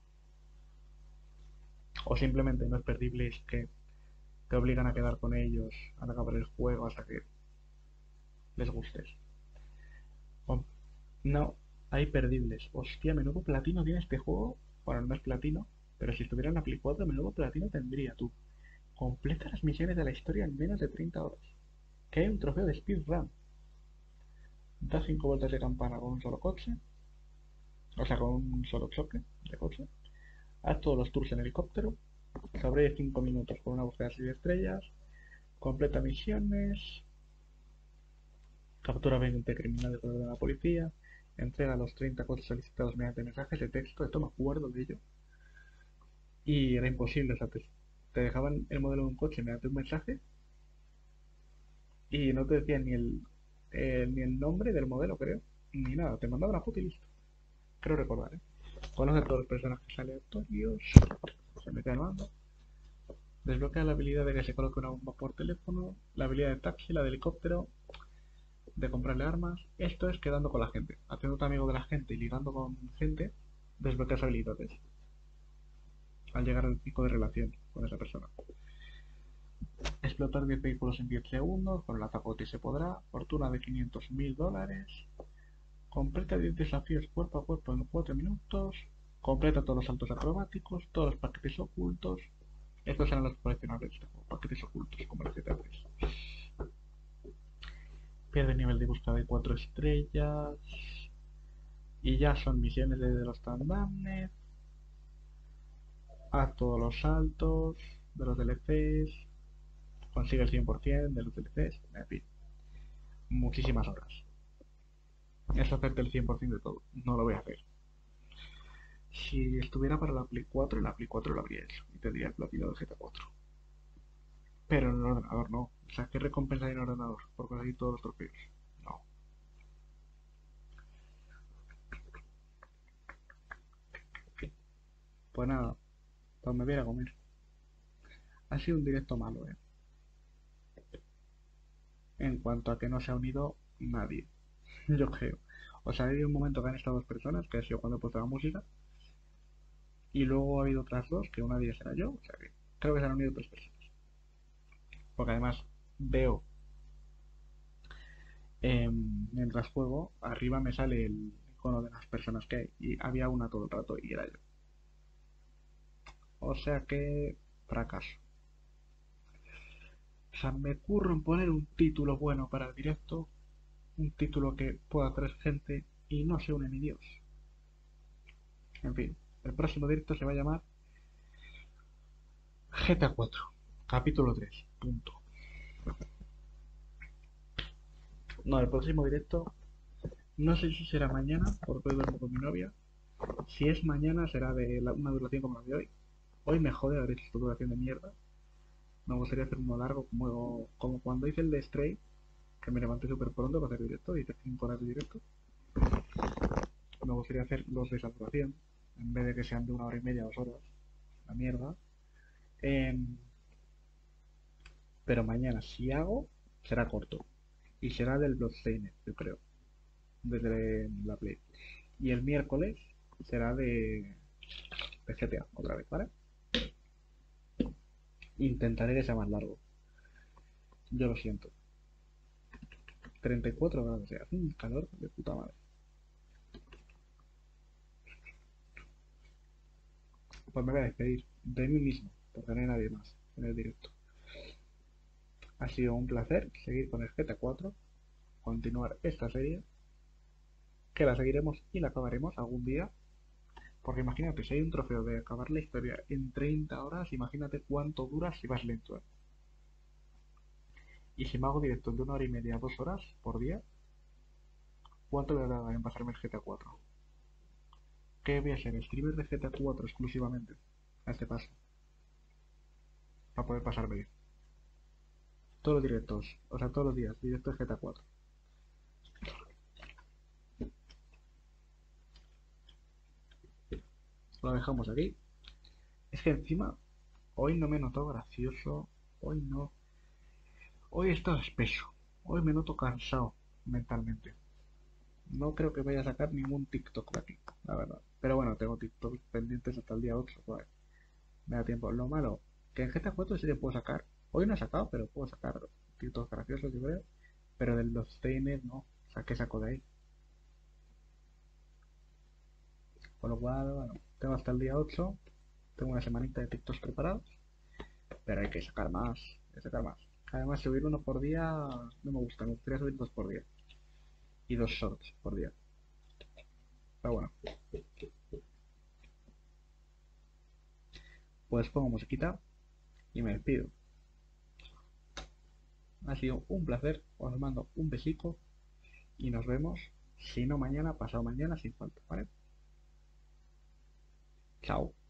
O simplemente no es perdible, es que te obligan a quedar con ellos al acabar el juego hasta que les gustes. O, no, hay perdibles. Hostia, menudo platino tiene este juego. Bueno, no es platino, pero si estuviera en la Play cuatro, menudo platino tendría tú. Completa las misiones de la historia en menos de treinta horas. Que hay un trofeo de speedrun. Da cinco vueltas de campana con un solo coche. O sea, con un solo choque de coche. Haz todos los tours en helicóptero. Sobre cinco minutos con una búsqueda de seis estrellas. Completa misiones. Captura veinte criminales con de la policía. Entrega los treinta coches solicitados mediante mensajes de texto. Esto me acuerdo de ello. Y era imposible, o sea, te, te dejaban el modelo de un coche mediante un mensaje. Y no te decían ni el, eh, ni el nombre del modelo, creo. Ni nada, te mandaban una foto y listo. Creo recordar, ¿eh? Conoce a todos los personajes aleatorios. Se mete al mando. Desbloquea la habilidad de que se coloque una bomba por teléfono. La habilidad de taxi, la de helicóptero. De comprarle armas. Esto es quedando con la gente. Haciéndote amigo de la gente y ligando con gente. Desbloqueas habilidades. Al llegar al pico de relación con esa persona. Explotar diez vehículos en diez segundos. Con el azacote se podrá. Fortuna de quinientos mil dólares. Completa diez desafíos cuerpo a cuerpo en cuatro minutos. Completa todos los saltos acrobáticos. Todos los paquetes ocultos. Estos serán los coleccionables de este juego. Paquetes ocultos como el G T A tres. Pierde nivel de búsqueda de cuatro estrellas. Y ya son misiones de los Tandamnes. Haz todos los saltos de los D L Cs. Consigue el cien por ciento de los D L Cs. En fin. Muchísimas horas. Es hacerte el cien por ciento de todo. No lo voy a hacer. Si estuviera para la Play cuatro, en la Play cuatro lo habría hecho. Y tendría el platino de G T A cuatro. Pero en el ordenador no. O sea, ¿qué recompensa hay en el ordenador por conseguir todos los trofeos? No. Pues nada. Pues me voy a ir a comer. Ha sido un directo malo, eh. En cuanto a que no se ha unido nadie. Yo creo. O sea, hay un momento que han estado dos personas, que ha sido cuando he puesto la música. Y luego ha habido otras dos, que una de ellas era yo. O sea que creo que se han unido tres personas. Porque además veo, eh, mientras juego, arriba me sale el icono de las personas que hay. Y había una todo el rato y era yo. O sea que fracaso. O sea, me curro en poner un título bueno para el directo. Un título que pueda atraer gente y no se une ni Dios. En fin, el próximo directo se va a llamar G T A cuatro, capítulo tres, punto. No, el próximo directo no sé si será mañana, porque hoy duermo con mi novia. Si es mañana será de la, una duración como la de hoy. Hoy me jode haber hecho esta duración de mierda. Me gustaría hacer uno largo como, como cuando hice el de Stray, que me levanté súper pronto para hacer directo, hice cinco horas de directo. Me gustaría hacer los de esa duración, en vez de que sean de una hora y media, dos horas. La mierda. Eh, Pero mañana, si hago, será corto. Y será del Bloodstained, yo creo. Desde la Play. Y el miércoles será de, de G T A, otra vez, ¿vale? Intentaré que sea más largo. Yo lo siento. treinta y cuatro grados, o sea, hace un calor de puta madre. Pues me voy a despedir de mí mismo, porque no hay nadie más en el directo. Ha sido un placer seguir con el G T A cuatro, continuar esta serie, que la seguiremos y la acabaremos algún día. Porque imagínate, si hay un trofeo de acabar la historia en treinta horas, imagínate cuánto dura si vas lento, ¿eh? Y si me hago directos de una hora y media a dos horas por día, ¿cuánto me da en pasarme el G T A cuatro? ¿Qué voy a ser? ¿Streamer de G T A cuatro exclusivamente? A este paso. Para poder pasarme bien. Todos los directos, o sea, todos los días, directos de G T A cuatro. Lo dejamos aquí. Es que encima, hoy no me noto gracioso, hoy no. Hoy he estado espeso, hoy me noto cansado mentalmente. No creo que vaya a sacar ningún TikTok de aquí, la verdad. Pero bueno, tengo TikTok pendientes hasta el día ocho, pues me da tiempo. Lo malo, que en G T A cuatro sí que puedo sacar. Hoy no he sacado, pero puedo sacar TikToks graciosos, yo creo. Pero del Bloodstained no, o sea, ¿qué saco de ahí? Con lo cual, bueno, tengo hasta el día ocho. Tengo una semanita de TikToks preparados. Pero hay que sacar más, hay que sacar más. Además, subir uno por día no me gusta, me gustaría subir dos por día. Y dos shorts por día. Pero bueno. Pues pongo musiquita y me despido. Ha sido un placer, os mando un besico y nos vemos, si no mañana, pasado mañana, sin falta, ¿vale? Chao.